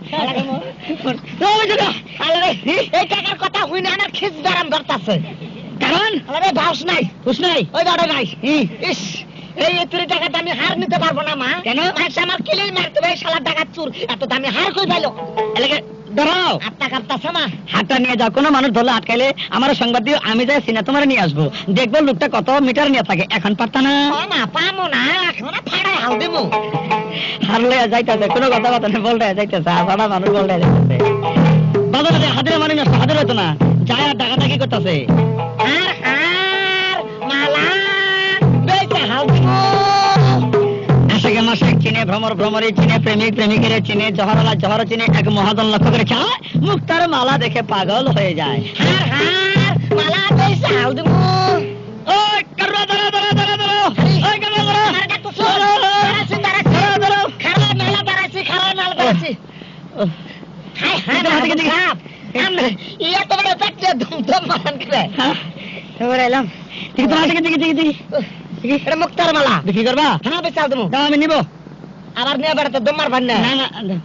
A: ওই জায়গা।
B: এই টাকার কথা হই না, আমার খিস দারাম ধরতাছে।
A: কারণ
B: আরে ভাউস নাই,
A: হুশ নাই,
B: ওই দাঁড়া নাই।
A: হুম।
B: ইস, এই এতুরি টাকাটা আমি হার নিতে পারবো না মা।
A: কেন?
B: মাসে আমার কিলেই মারতে ভাই, শালা টাকা চুর, এত দামি হার কই পাইলো?
A: এলাকা দাঁড়াও,
B: আটটা কাটতাছে মা।
A: হাতটা নিয়ে যাও, কোনো মানুষ ধরলে আটকাইলে আমার সংবাদ দিও, আমি যাই সিনা তোমার নিয়ে আসবো, দেখবো লোকটা কত মিটার নিয়ে থাকে। এখন পারতা না,
B: ও মা, পামো না, এখন ফাড়াই হাল দেবো।
A: হারলে যাইতেছে, কোনো কথা বার্তা নেই, বলতে যাইতেছে, আসাটা মানুষ বলতে যাইতেছে। বাজারে হাতের মানে নষ্ট, হাতের হতো না, যায় আর টাকাটা কি করতেছে?
B: হার হার মালা বেচে হাল দেবো।
A: আশেকে মাসে চিনে, ভ্রমর ভ্রমরে চিনে, প্রেমিক প্রেমিকের চিনে, জহরালা জহর চিনে, এক মহাজন লক্ষ্য করে চায়, মুক্তার মালা দেখে পাগল হয়ে যায়।
B: হার হার মালা বেচে হাল দেবো।
A: ওই কারুরা, দাঁড়াও দাঁড়াও দাঁড়াও দাঁড়াও, ওই কারুরা দাঁড়াও,
B: আর ডাকতেছো? দাঁড়াচ্ছি, দাঁড়াচ্ছি।
A: দাঁড়াও দাঁড়াও।
B: খারাপ মেলা দাঁড়াচ্ছি, খারাপ মেলা দাঁড়াচ্ছি।
A: ওহ,
B: হাই হাই
A: দিকে, দিকে, দিকে।
B: খারাপ। আমরা ইয়া তো বড় পেটে ধুম ধুম মান করে।
A: হ্যাঁ, এবার এলাম। ঠিক তোমার দিকে দিকে দিকে দিকে
B: এটা মুক্তার মালা
A: বিক্রি করবা?
B: হ্যাঁ বেচাল দেবো।
A: দাও, আমি নিবো।
B: আবার নিয়ে বেড়াতে দমার ভান না।
A: না না,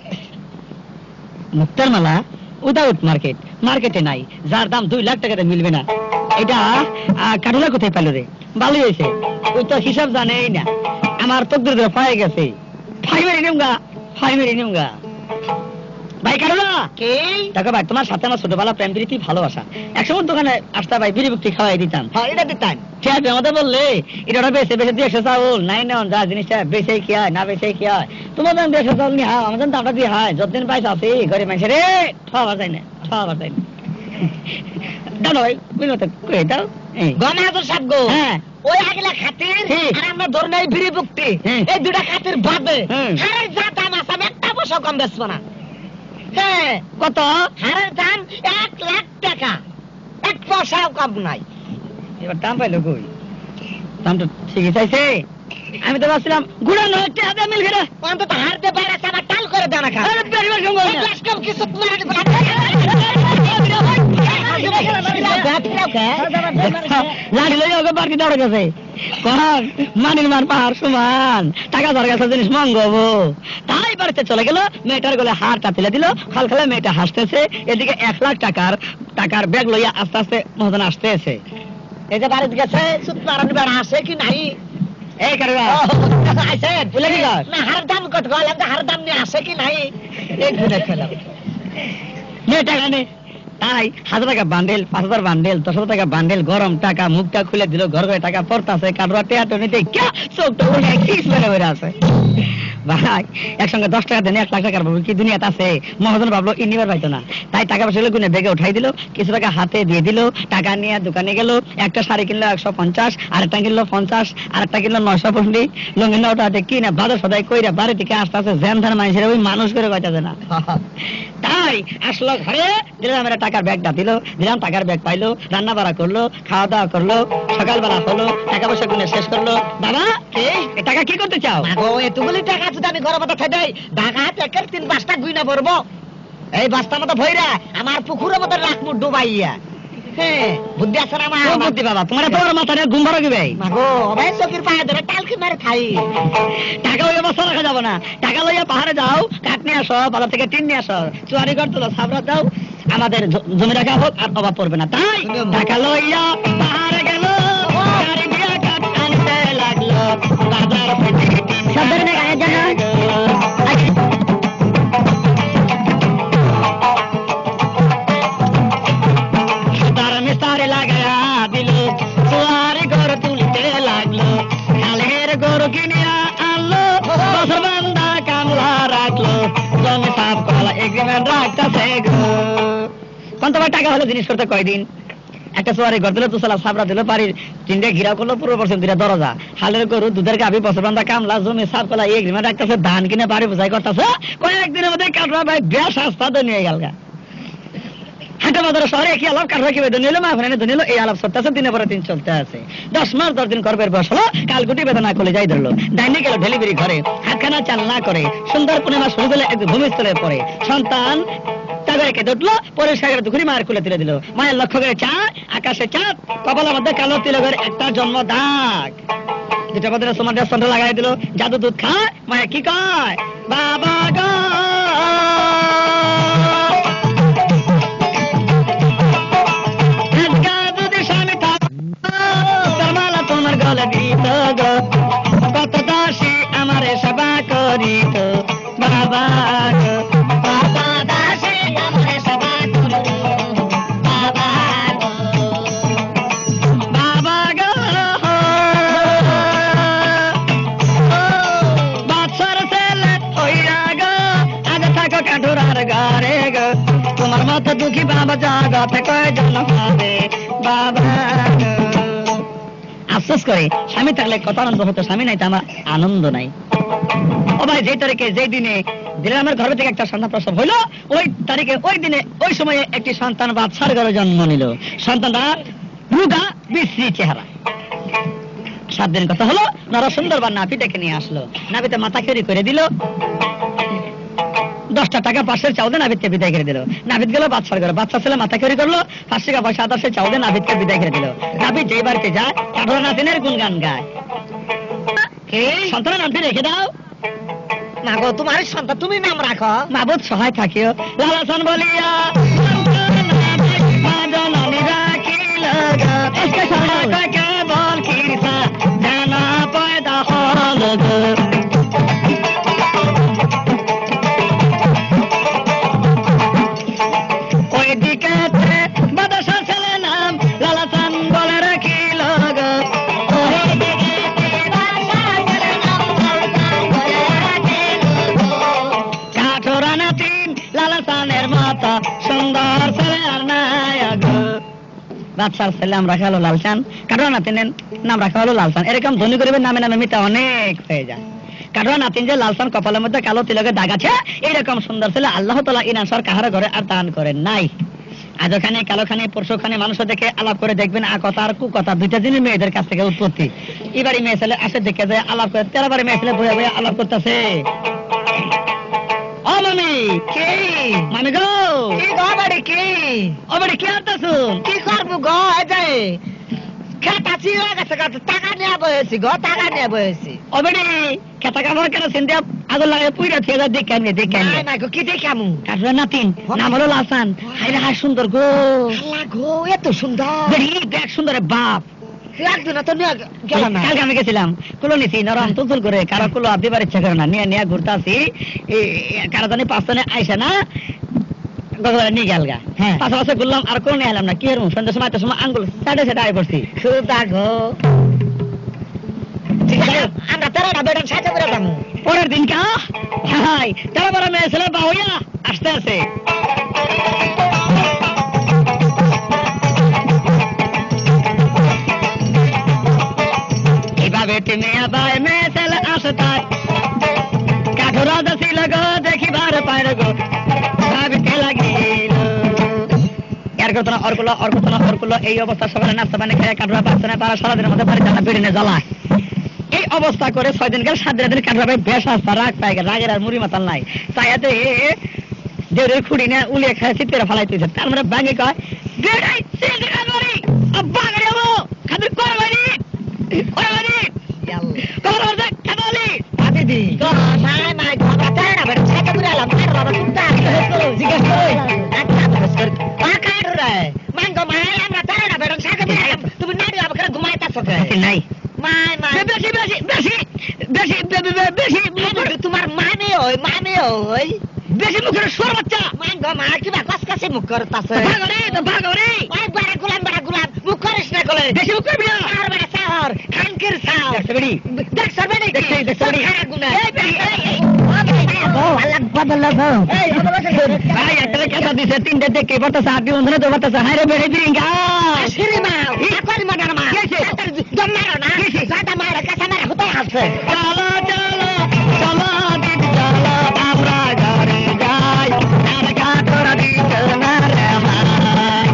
A: মুক্তার মালা উইদাউট মার্কেট, মার্কেটে নাই, যার দাম দুই লাখ টাকাতে মিলবে না। এটা কাঠুরা কোথায় পেল রে? ভালোই হয়েছে, ওই তো হিসাব জানেই না, আমার তকদির ধরে পায়ে গেছে। ফাই মেরে নিমগা, ফাই মেরে নিমগা। ভাই কাঠুরা,
B: কি
A: দেখো ভাই, তোমার সাথে আমার ছোটবেলা প্রেম প্রীতি ভালোবাসা, একসময় দোকানে আসতে ভাই বিড়ি বুকটি খাওয়াই দিতাম।
B: হ্যাঁ এটা দিতাম।
A: ঠিক আছে, আমাদের বললে এটা ওটা বেছে বেছে দিয়ে চাউল নাই নেন, যা জিনিসটা বেছে কি হয় না বেছে কি হয়, তোমার দাম দেড়শো চাউল নিয়ে হ্যাঁ, আমাদের দামটা দিয়ে হয়, যতদিন পাইছে আছে গরিব মানুষের রে, খাওয়া যায় না, খাওয়া যায় না। দাও ভাই, বিনোদন কই দাও। এই
B: গমাজুর সাহেব গো,
A: হ্যাঁ,
B: ওই আগলা খাতির
A: হ্যাঁ।
B: আর আমরা ধরে নাই বিড়ি বুকটি,
A: হ্যাঁ।
B: এই দুটা খাতির বাদে
A: হ্যাঁ।
B: হারের যা দাম আছে আমি একটা পয়সা কম বেচবো না। হ্যাঁ,
A: কত?
B: হারের দাম এক লাখ টাকা, এক পয়সাও কম নাই।
A: এবার দাম পাইলো কই? দামটা ঠিকই চাইছে, আমি তো ভাবছিলাম গুড়া নয় টাকা মিল ঘেরা।
B: অন্তত হারতে বাইরে আমার টাল করে দেনা খা।
A: আরে বেরিবার সঙ্গ
B: এক লাখ কম কিছু তোমার
A: লাঠি লইয়া ওকে বাড়তি দৌড়ে গেছে, কখন মানির মার পাহাড় সমান, টাকা ধর গেছে জিনিস মঙ্গবো। তাই বাড়িতে চলে গেল, মেয়েটার গলে হারটা তুলে দিল, খাল খালে মেয়েটা হাসতেছে, এদিকে এক লাখ টাকার টাকার ব্যাগ লইয়া আস্তে আস্তে মহাজন আসতেছে।
B: এই যে বাড়িতে গেছে সুত মারানি বেড়া আসে কি নাই?
A: এই কারুরা
B: আইসেন
A: বলে কি গাছ?
B: না হার দাম কত গেলাম, হার দাম নিয়ে আসে কি নাই এই ঘুরে খেলাম।
A: মেয়েটা এখানে তাই হাজার টাকা বান্ডেল, পাঁচ হাজার বান্ডেল, দশ হাজার টাকা বান্ডেল, গরম টাকা, মুখটা খুলে দিল, ঘর ঘরে টাকা পড়তাছে, কারোর টেয়াটো নিতে চোখটা উঠে কিস মেরে বেড়ে আছে। ভাই একসঙ্গে দশ টাকা দেন এক লাখ টাকার কি দুনিয়াতে আছে? মহাজন ভাবলো ই নিবার পাইতো না, তাই টাকা পয়সা গুনে বেগে উঠাই দিল, কিছু টাকা হাতে দিয়ে দিল, টাকা নিয়ে দোকানে গেল, একটা শাড়ি কিনলো একশো পঞ্চাশ, আরেকটা কিনলো পঞ্চাশ, আরেকটা কিনলো নয়শো পঞ্চাশ, লঙ্গি নটা হাতে কিনা বাজার সদাই কইরা বাড়ি থেকে আসতে আসতে জ্যাম ধান মানুষের ওই মানুষ করে বাঁচাছে না। তাই আসলো ঘরে, দিলাম আমরা টাকার ব্যাগটা দিল, দিলাম টাকার ব্যাগ পাইলো, রান্না বাড়া করলো, খাওয়া দাওয়া করলো, সকালবেলা হলো, টাকা পয়সা গুনে শেষ করলো। বাবা এই টাকা কি করতে চাও?
B: মাগো এতগুলি টাকা যদি আমি ঘরে মতো খাই ঢাকা একের তিন বাসটা গুইনা পড়বো, এই বাসটার মতো ভৈরা আমার পুকুরের মতো রাখবো ডুবাইয়া। হ্যাঁ বুদ্ধি আছে না
A: ও বুদ্ধি বাবা তোমার তোমার মাথা নিয়ে ঘুম ভাড়া দিবে
B: মাগো ভাই চোখের পায়ে ধরে টালকি মারে খাই
A: টাকা ওই অবস্থা রাখা যাবে না টাকা লইয়া পাহাড়ে যাও কাঠ নিয়ে আসো বাজার থেকে টিন নিয়ে আসো চুয়ারি ঘর তুলো সাবরা দাও আমাদের জমি রাখা হোক আর অভাব পড়বে না তাই টাকা লইয়া পাহাড়ে গেল গাড়ি দিয়া কাঠ আনতে লাগলো বাজার থেকে সব ধরনের গায়ের জন্য মিস্তারে লাগায়া দিল চুয়ারি ঘর তুলতে লাগলো কালের গরু কিনিয়া আনলো বছর বান্ধা কামলা রাখলো জমি সাফ করা এগ্রিমেন্ট রাখতেছে গো কতবার টাকা হলো জিনিস করতে কয়দিন একটা চুয়ারি ঘর দিল তুসলা সাবরা দিল বাড়ির তিনটে ঘিরা করলো পুরো পর্যন্ত দিলে দরজা হালের গরু দুধের গাভি বছর বান্ধা কামলা জমি সাফ করা এগ্রিমেন্ট রাখতেছে ধান কিনে বাড়ি বোঝাই করতেছে কয়েকদিনের মধ্যে কাটরা ভাই বেশ হাসপাতাল নিয়ে গেল গা হাঁটা বাজারে শহরে কি আলাপ কারবার কি বেদন নিল মা ফেনে নিল এই আলাপ চলতে আছে দিনের পরে দিন চলতে আছে দশ মাস দশ দিন করবে বয়স হলো কালকুটি বেদনা করে যাই ধরলো ডাইনি গেল ডেলিভারি ঘরে হাতখানা চাল না করে সুন্দর পূর্ণিমা শুরু করলে একটু ভূমিস্থলে পড়ে সন্তান তাদেরকে দুটলো পরিষ্কার দুখুরি মায়ের খুলে তুলে দিল মায়ের লক্ষ্য করে চাঁদ আকাশে চাঁদ কপালের মধ্যে কালো তিলকের একটা জন্ম দাগ যেটা বদলে তোমার সন্ধ্যা লাগাই দিল জাদু দুধ খায় মায়ের কি কয় বাবা গো কত দাসী আমার সেবা করিত বাবা কত দাসী আমার সেবা করিত বাবা বাবা গো বাচ্চার ছেলে ওইরা গো আগে থাকো কাঠুরার ঘরে গো তোমার মতো দুঃখী বাবা জগতে কয়জন হবে বাবা আফসোস করে স্বামী থাকলে কত আনন্দ হতো স্বামী নাই তো আমার আনন্দ নাই ও ভাই যে তারিখে যে দিনে দিলামের ঘর থেকে একটা সন্তান প্রসব হইলো ওই তারিখে ওই দিনে ওই সময়ে একটি সন্তান বাচ্চার ঘরে জন্ম নিল সন্তানটা রুগা বিশ্রী চেহারা সাত দিন কথা হলো নর সুন্দর বা নাপি ডেকে নিয়ে আসলো নাপিতে মাথা খেরি করে দিল দশটা টাকা পাশের চাউলে নাবিদকে বিদায় করে দিল নাবিদ গেল বাচ্চার ঘরে বাচ্চা ছেলে মাথা খেরি করলো পাঁচ টাকা পয়সা আদার্সে চাউলে নাবিদকে বিদায় করে দিল নাবিদ যেই বাড়িতে যায় কাঠোরা নাতিনের গুনগান গায় সন্তানের নামটি রেখে দাও
B: মাগো তোমার সন্তান তুমি নাম রাখো
A: মাবুদ সহায় থাকিও লালাসন বলিয়া বল কিরসা জানা পয়দা হল বাচ্চার ছেলে নাম রাখা হলো লালচান কাটোয়া নাতিনের নাম রাখা হলো লালচান এরকম ধনী গরিবের নামে নামে মিতা অনেক হয়ে যায় কাটোয়া নাতিন যে লালচান কপালের মধ্যে কালো তিলকের দাগ আছে এরকম সুন্দর ছেলে আল্লাহ তাআলা ইনাসার কাহার ঘরে আর দান করেন নাই আজ ওখানে কালোখানে পরশুখানে মানুষ দেখে আলাপ করে দেখবেন আ কথা আর কু কথা দুইটা জিনিস মেয়েদের কাছ থেকে উৎপত্তি এবারে মেয়ে ছেলে আসে দেখে যায় আলাপ করে তেরো বারে মেয়ে ছেলে বয়ে বয়ে আলাপ করতেছে ও মামি
B: কি
A: মামি গো
B: কি গো বাড়ি কি
A: ও বাড়ি কি আনতাছুন
B: কি করবো গো এই খেতা চিরা গেছে টাকা নিয়ে বসেছি গো টাকা নিয়ে বসেছি
A: ও বাড়ি খেতা কামড় কেন সিন্ধিয়া আগুন লাগে পুইরা থেকে যা দেখে আনি দেখে আনি
B: না গো কি দেখে আমু
A: কাটরা নাতিন নাম হলো লালচান হাইরে হাই সুন্দর গো
B: আল্লাহ গো এত সুন্দর
A: দেখি দেখ সুন্দর বাপ
B: একদিন তো নিয়ে গেল না
A: কালকে আমি গেছিলাম কুলো নিছি নরম তুলতুল করে কারো কুলো দিবার ইচ্ছা করে না নিয়ে নিয়ে ঘুরতে আসি কারো জানি পাঁচজনে আইসে না নিয়ে গেল গা পাশে পাশে ঘুরলাম আর কোনো নিয়ে এলাম না কি এরকম সন্ধ্যার সময় একটা সময় আঙ্গুল সাইডে সেটা আয় পড়ছি শুধু দেখো
B: আমরা তেরোটা বেটার সাথে করে যাবো
A: পরের দিন কা হাই তেরো বারো মেয়ে ছেলে বা হইয়া আসতে আছে এইভাবে টিমে আবার মেয়ে ছেলে আসে তাই কাঠুরা দছিল গো দেখিবার পায় গো ভাবিতে লাগিল এর কথা অর্কুলো অর্কুলো অর্কুলো এই অবস্থা সকালে নাস্তা পানি খেয়ে কাঠুরা পাচ্ছে না তারা সারাদিনের মধ্যে বাড়ি জানা বেরিয়ে জ্বালায় এই অবস্থা করে ছয় দিন গেল সাত দিন কাঠুরা ভাই বেশ আসতা রাগ পাই গেল রাগের আর মুড়ি মাতাল নাই চাইয়াতে দেউরের খুঁড়ি না উলিয়ে খায় চিত্তেরা ফালাই তুইছে তার মানে ব্যাঙে কয় বেড়াই সিল গাড়ি আব্বা গাড়ি হলো খাবি করবানি করবানি তোর ওর কাবালি আদি দি
B: তো নাই নাই বাবা তারা বেটা ছাতা পুরা লাম আর বাবা কুত্তা
A: জিজ্ঞেস করো
B: আচ্ছা নমস্কার কাকার রে মাঙ্গো মাই আমরা তারা বেটা ছাতা পুরা লাম তুমি নাড়ি বাবা করে ঘুমাইতাছ কে
A: নাই
B: মাই মাই
A: বেশি বেশি বেশি বেশি বেশি
B: তোমার মানে ওই মানে ওই
A: বেশি মুখের সর বাচ্চা
B: মাঙ্গো মা কিবা কসকসে মুখ করতাছে
A: ভাগরে তো ভাগরে
B: ওই বড় গুলাম বড় গুলাম মুখ করিস না গলে
A: বেশি মুখ করবি না
B: আর বড় শহর খানকির সাও
A: দেখছবি
B: দেখছবি নাকি
A: দেখছি দেখছবি
B: খারাপ গুনা
A: এই এই
B: ও আল্লাহ বদল গো
A: এই ভাই একটা কথা দিছে তিনটা দেখে বলতেছে আপনি বন্ধনে তো বলতেছে হায় রে বেড়ে দিরিঙ্গা
B: আশিরি মা আকল মডার মা জন্মারো না সাদা মারা কাছে মারা হতে আছে
A: চলো চলো চলো দিদি চলো আমরা ঘরে যাই আর কাঠরা দিতে না রে ভাই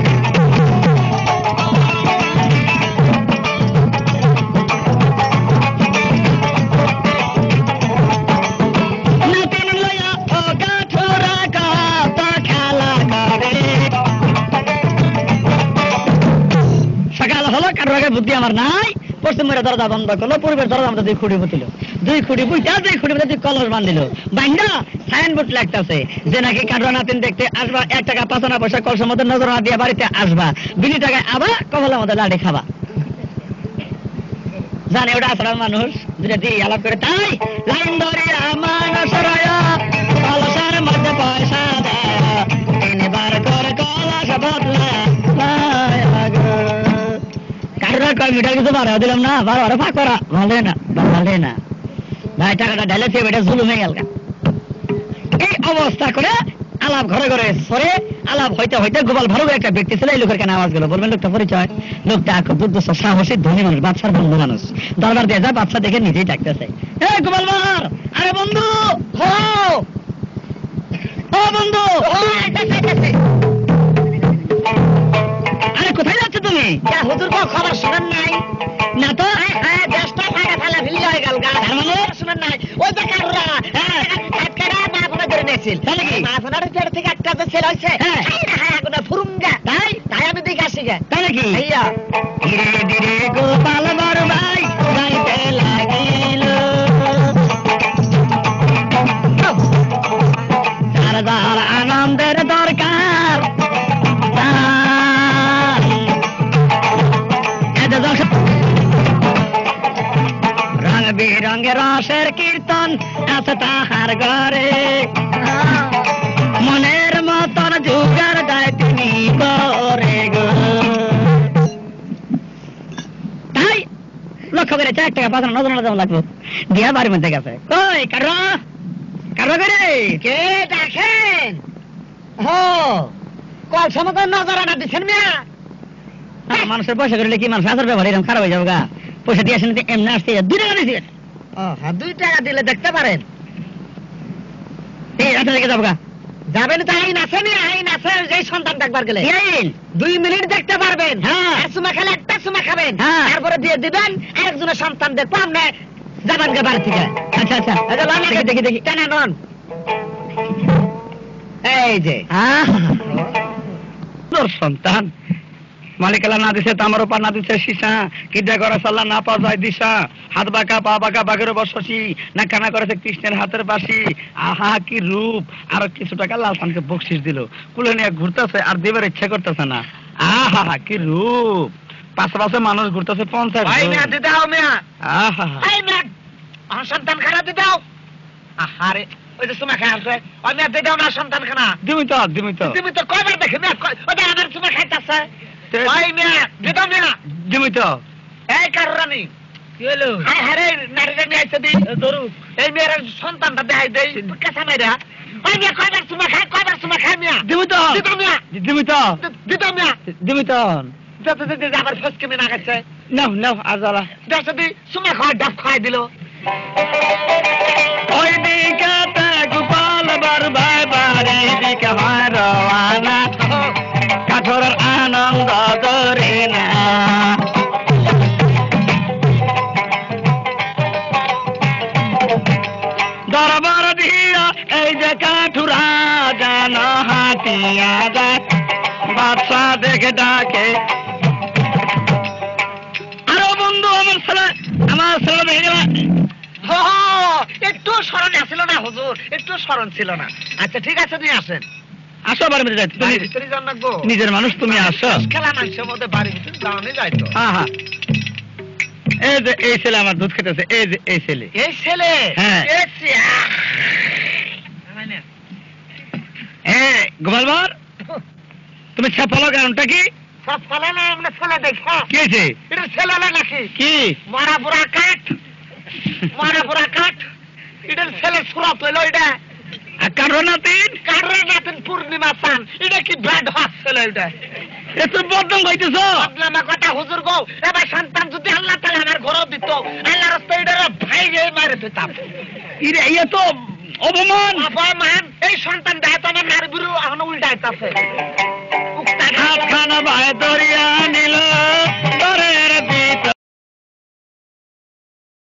A: নতুন লয়া ও কাঠরা কত খেলা করে সকাল হলো কাঠরাকে বুদ্ধি আমার নাই পশ্চিমের দরজা বন্ধ করলো পূর্বের দরজা আমাদের দুই খুঁড়ি বুঝিল দুই খুঁড়ি বুঝা দুই খুঁড়ি বুঝে দুই কলস বান্ধিল বান্ধা সাইনবোর্ড লাগতেছে যে নাকি কাঠরা নাতিন দেখতে আসবা এক টাকা পাঁচ আনা পয়সা কলসের মধ্যে নজর না দিয়ে বাড়িতে আসবা বিনি টাকায় আবার কবলের মধ্যে লাড়ি খাবা জানে ওটা আসলে মানুষ দুটা দিয়ে আলাপ করে তাই লাইন ধরিয়া মানুষ রয়া কলসের মধ্যে পয়সা দেয় তিনবার করে কলস বদলা কয় মিটার কিছু বাড়া দিলাম না বারো বারো ফাঁক করা ভালো না ভালো না ভাই টাকাটা ঢালেছে বেটা জুলুম হয়ে গেল এই অবস্থা করে আলাপ ঘরে ঘরে সরে আলাপ হইতে হইতে গোপাল ভালো একটা ব্যক্তি ছিল এই লোকের কেন আওয়াজ গেল বলবেন লোকটা পরিচয় লোকটা খুব দুর্দশ সাহসী ধনী মানুষ বাদশার বন্ধু মানুষ দরবার দিয়ে যায় বাদশা দেখে নিজেই ডাকতেছে এই গোপাল মার আরে বন্ধু হো ও বন্ধু আরে কোথায় যাচ্ছ তুমি
B: হুজুর কো খবর শুনেন নাই
A: না তো
B: হ্যাঁ দেশটা ফাড়া ফালা ভিলি হয়ে গেল গা
A: তার মানে
B: শুনেন নাই ওই বেকাররা হ্যাঁ কাট কাটা মা ফোনা করে নিয়েছিল
A: তাহলে কি
B: মা ফোনার পেট থেকে একটা তো ছেলে হইছে
A: হ্যাঁ
B: হ্যাঁ গুনা ফুরুঙ্গা
A: তাই
B: তাই আমি দেখে আসি গে
A: তাই নাকি
B: আইয়া
A: ধীরে ধীরে গোপাল বড় ভাই গাইতে লাগিল যার যার আনন্দের দরকার রং বিরঙ্গের রসের কীর্তন আছে তাহার ঘরে মনের মতন যুগার গায় তিনি করে গো তাই লক্ষ্য করে চার টাকা পাঁচ নজর নজর লাগলো দিয়া বাড়ির মধ্যে গেছে কই কারো কারো করে
B: কে দেখেন হো কল সমতন নজর আনা দিছেন মিয়া
A: মানুষের পয়সা করলে কি মানুষ আসার ব্যবহার এরকম খারাপ হয়ে যাবে গা পয়সা দিয়ে আসেন এমনি আসছে দুই টাকা দিয়েছি
B: ও হ্যাঁ দুই টাকা দিলে দেখতে পারেন
A: এই রাতে লেগে যাবো গা
B: যাবেন তো আইন আছে নি আইন আছে যেই সন্তান দেখবার গেলে
A: এই
B: দুই মিনিট দেখতে পারবেন
A: হ্যাঁ
B: আর সুমা খেলে একটা সুমা খাবেন
A: হ্যাঁ
B: তারপরে দিয়ে দিবেন আরেকজনের সন্তান দেখবো আপনি যাবেন গে বাড়ি থেকে
A: আচ্ছা আচ্ছা
B: দেখি দেখি দেখি কেন নন এই যে
A: তোর সন্তান মালিকালা না দিছে তামার উপর না দিছে সীসা কিডা করে সাল্লা না পাওয়া যায় দিশা হাত বাঁকা পা বাঁকা বাঘের বসছি না কানা করেছে কৃষ্ণের হাতের বাসি আহা কি রূপ আর কিছু টাকা লালসানকে বকশিস দিল কুলে নিয়ে ঘুরতেছে আর দেবার ইচ্ছা করতেছে না আহা কি রূপ পাশে পাশে মানুষ ঘুরতেছে পঞ্চাশ
B: ভাই মিয়া দিতে দাও মিয়া
A: আহা
B: এই মিয়া আমার সন্তান খানা দিতে দাও আহারে ওই যে সুমা খায় আছে ওই মিয়া দিতে দাও না সন্তান খানা
A: দিমি তো দিমি তো
B: তুমি তো কয়বার দেখে মিয়া ওটা আমার সুমা খাইতাছে ভাই মিয়া দিতে দাও মিয়া
A: দিমি তো
B: এই কাররানি কি হলো হ্যাঁ হ্যাঁ রে নারীরা নিয়ে আইছে দি ধরু এই মেয়ের সন্তানটা দেখাই দেই কাঁচা মাইরা ওই মিয়া কয়বার সুমা খায় কয়বার সুমা খায় মিয়া
A: দিমি তো
B: দিতে মিয়া
A: দিমি তো
B: দিতে মিয়া
A: দিমি তো
B: যত যত আবার ফসকে মিনা গেছে
A: নাও নাও আজালা
B: দেখ দি সুমা খাওয়া ডাব খাওয়াই দিল
A: ওই দিকে গোপাল বার ভাই বাড়ি দিকে হয় রওয়ানা কাঠোরের আনন্দ ধরে না দরবার দিয়া এই যে কাঠুরা জান হাতিয়া যায় বাদশা দেখে ডাকে আরো বন্ধু আমার ছেলে আমার ছেলে দেখে গেল
B: একটু স্মরণ আসছিল না হুজুর, একটু স্মরণ ছিল না। আচ্ছা ঠিক আছে, তুমি আসেন।
A: আসো বাড়ির মধ্যে যাইতো
B: বাড়ির ভিতরে যান না গো,
A: নিজের মানুষ তুমি আসো।
B: খেলা মানুষের মধ্যে বাড়ির ভিতরে যাওয়ানি যাইতো।
A: হ্যাঁ হ্যাঁ, এই যে এই ছেলে আমার দুধ খেতেছে, এই যে এই ছেলে।
B: এই ছেলে?
A: হ্যাঁ। হ্যাঁ গোপালবার, তুমি ছাপালো কারণটা কি?
B: সব ছেলে না, আমরা ছেলে দেখা
A: কি হয়েছে?
B: এটা ছেলে না নাকি?
A: কি
B: মারা বুড়া কাঠ, মারা বুড়া কাঠ, এটা ছেলে সুরত হইলো। এটা
A: কারো নাতিন,
B: কাঠের নাতিন পূর্ণিমা চান, এটা কি ব্যাড হাত ছেলে? এটা
A: এত বদনাম গাইতেছ।
B: বদনামা কথা হুজুর গো, এবার সন্তান যদি আল্লাহ তাআলা আমার ঘরে দিত, আল্লাহ রাস্তায় এটা ভাই গিয়ে মারে দিতাম।
A: ইরে ইয়ে তো অপমান।
B: অপমান? এই সন্তান দেয় তো আমার নারী বুড়ো এখন উল্টাইতেছে।
A: হাত খানা ভাই দরিয়া নিল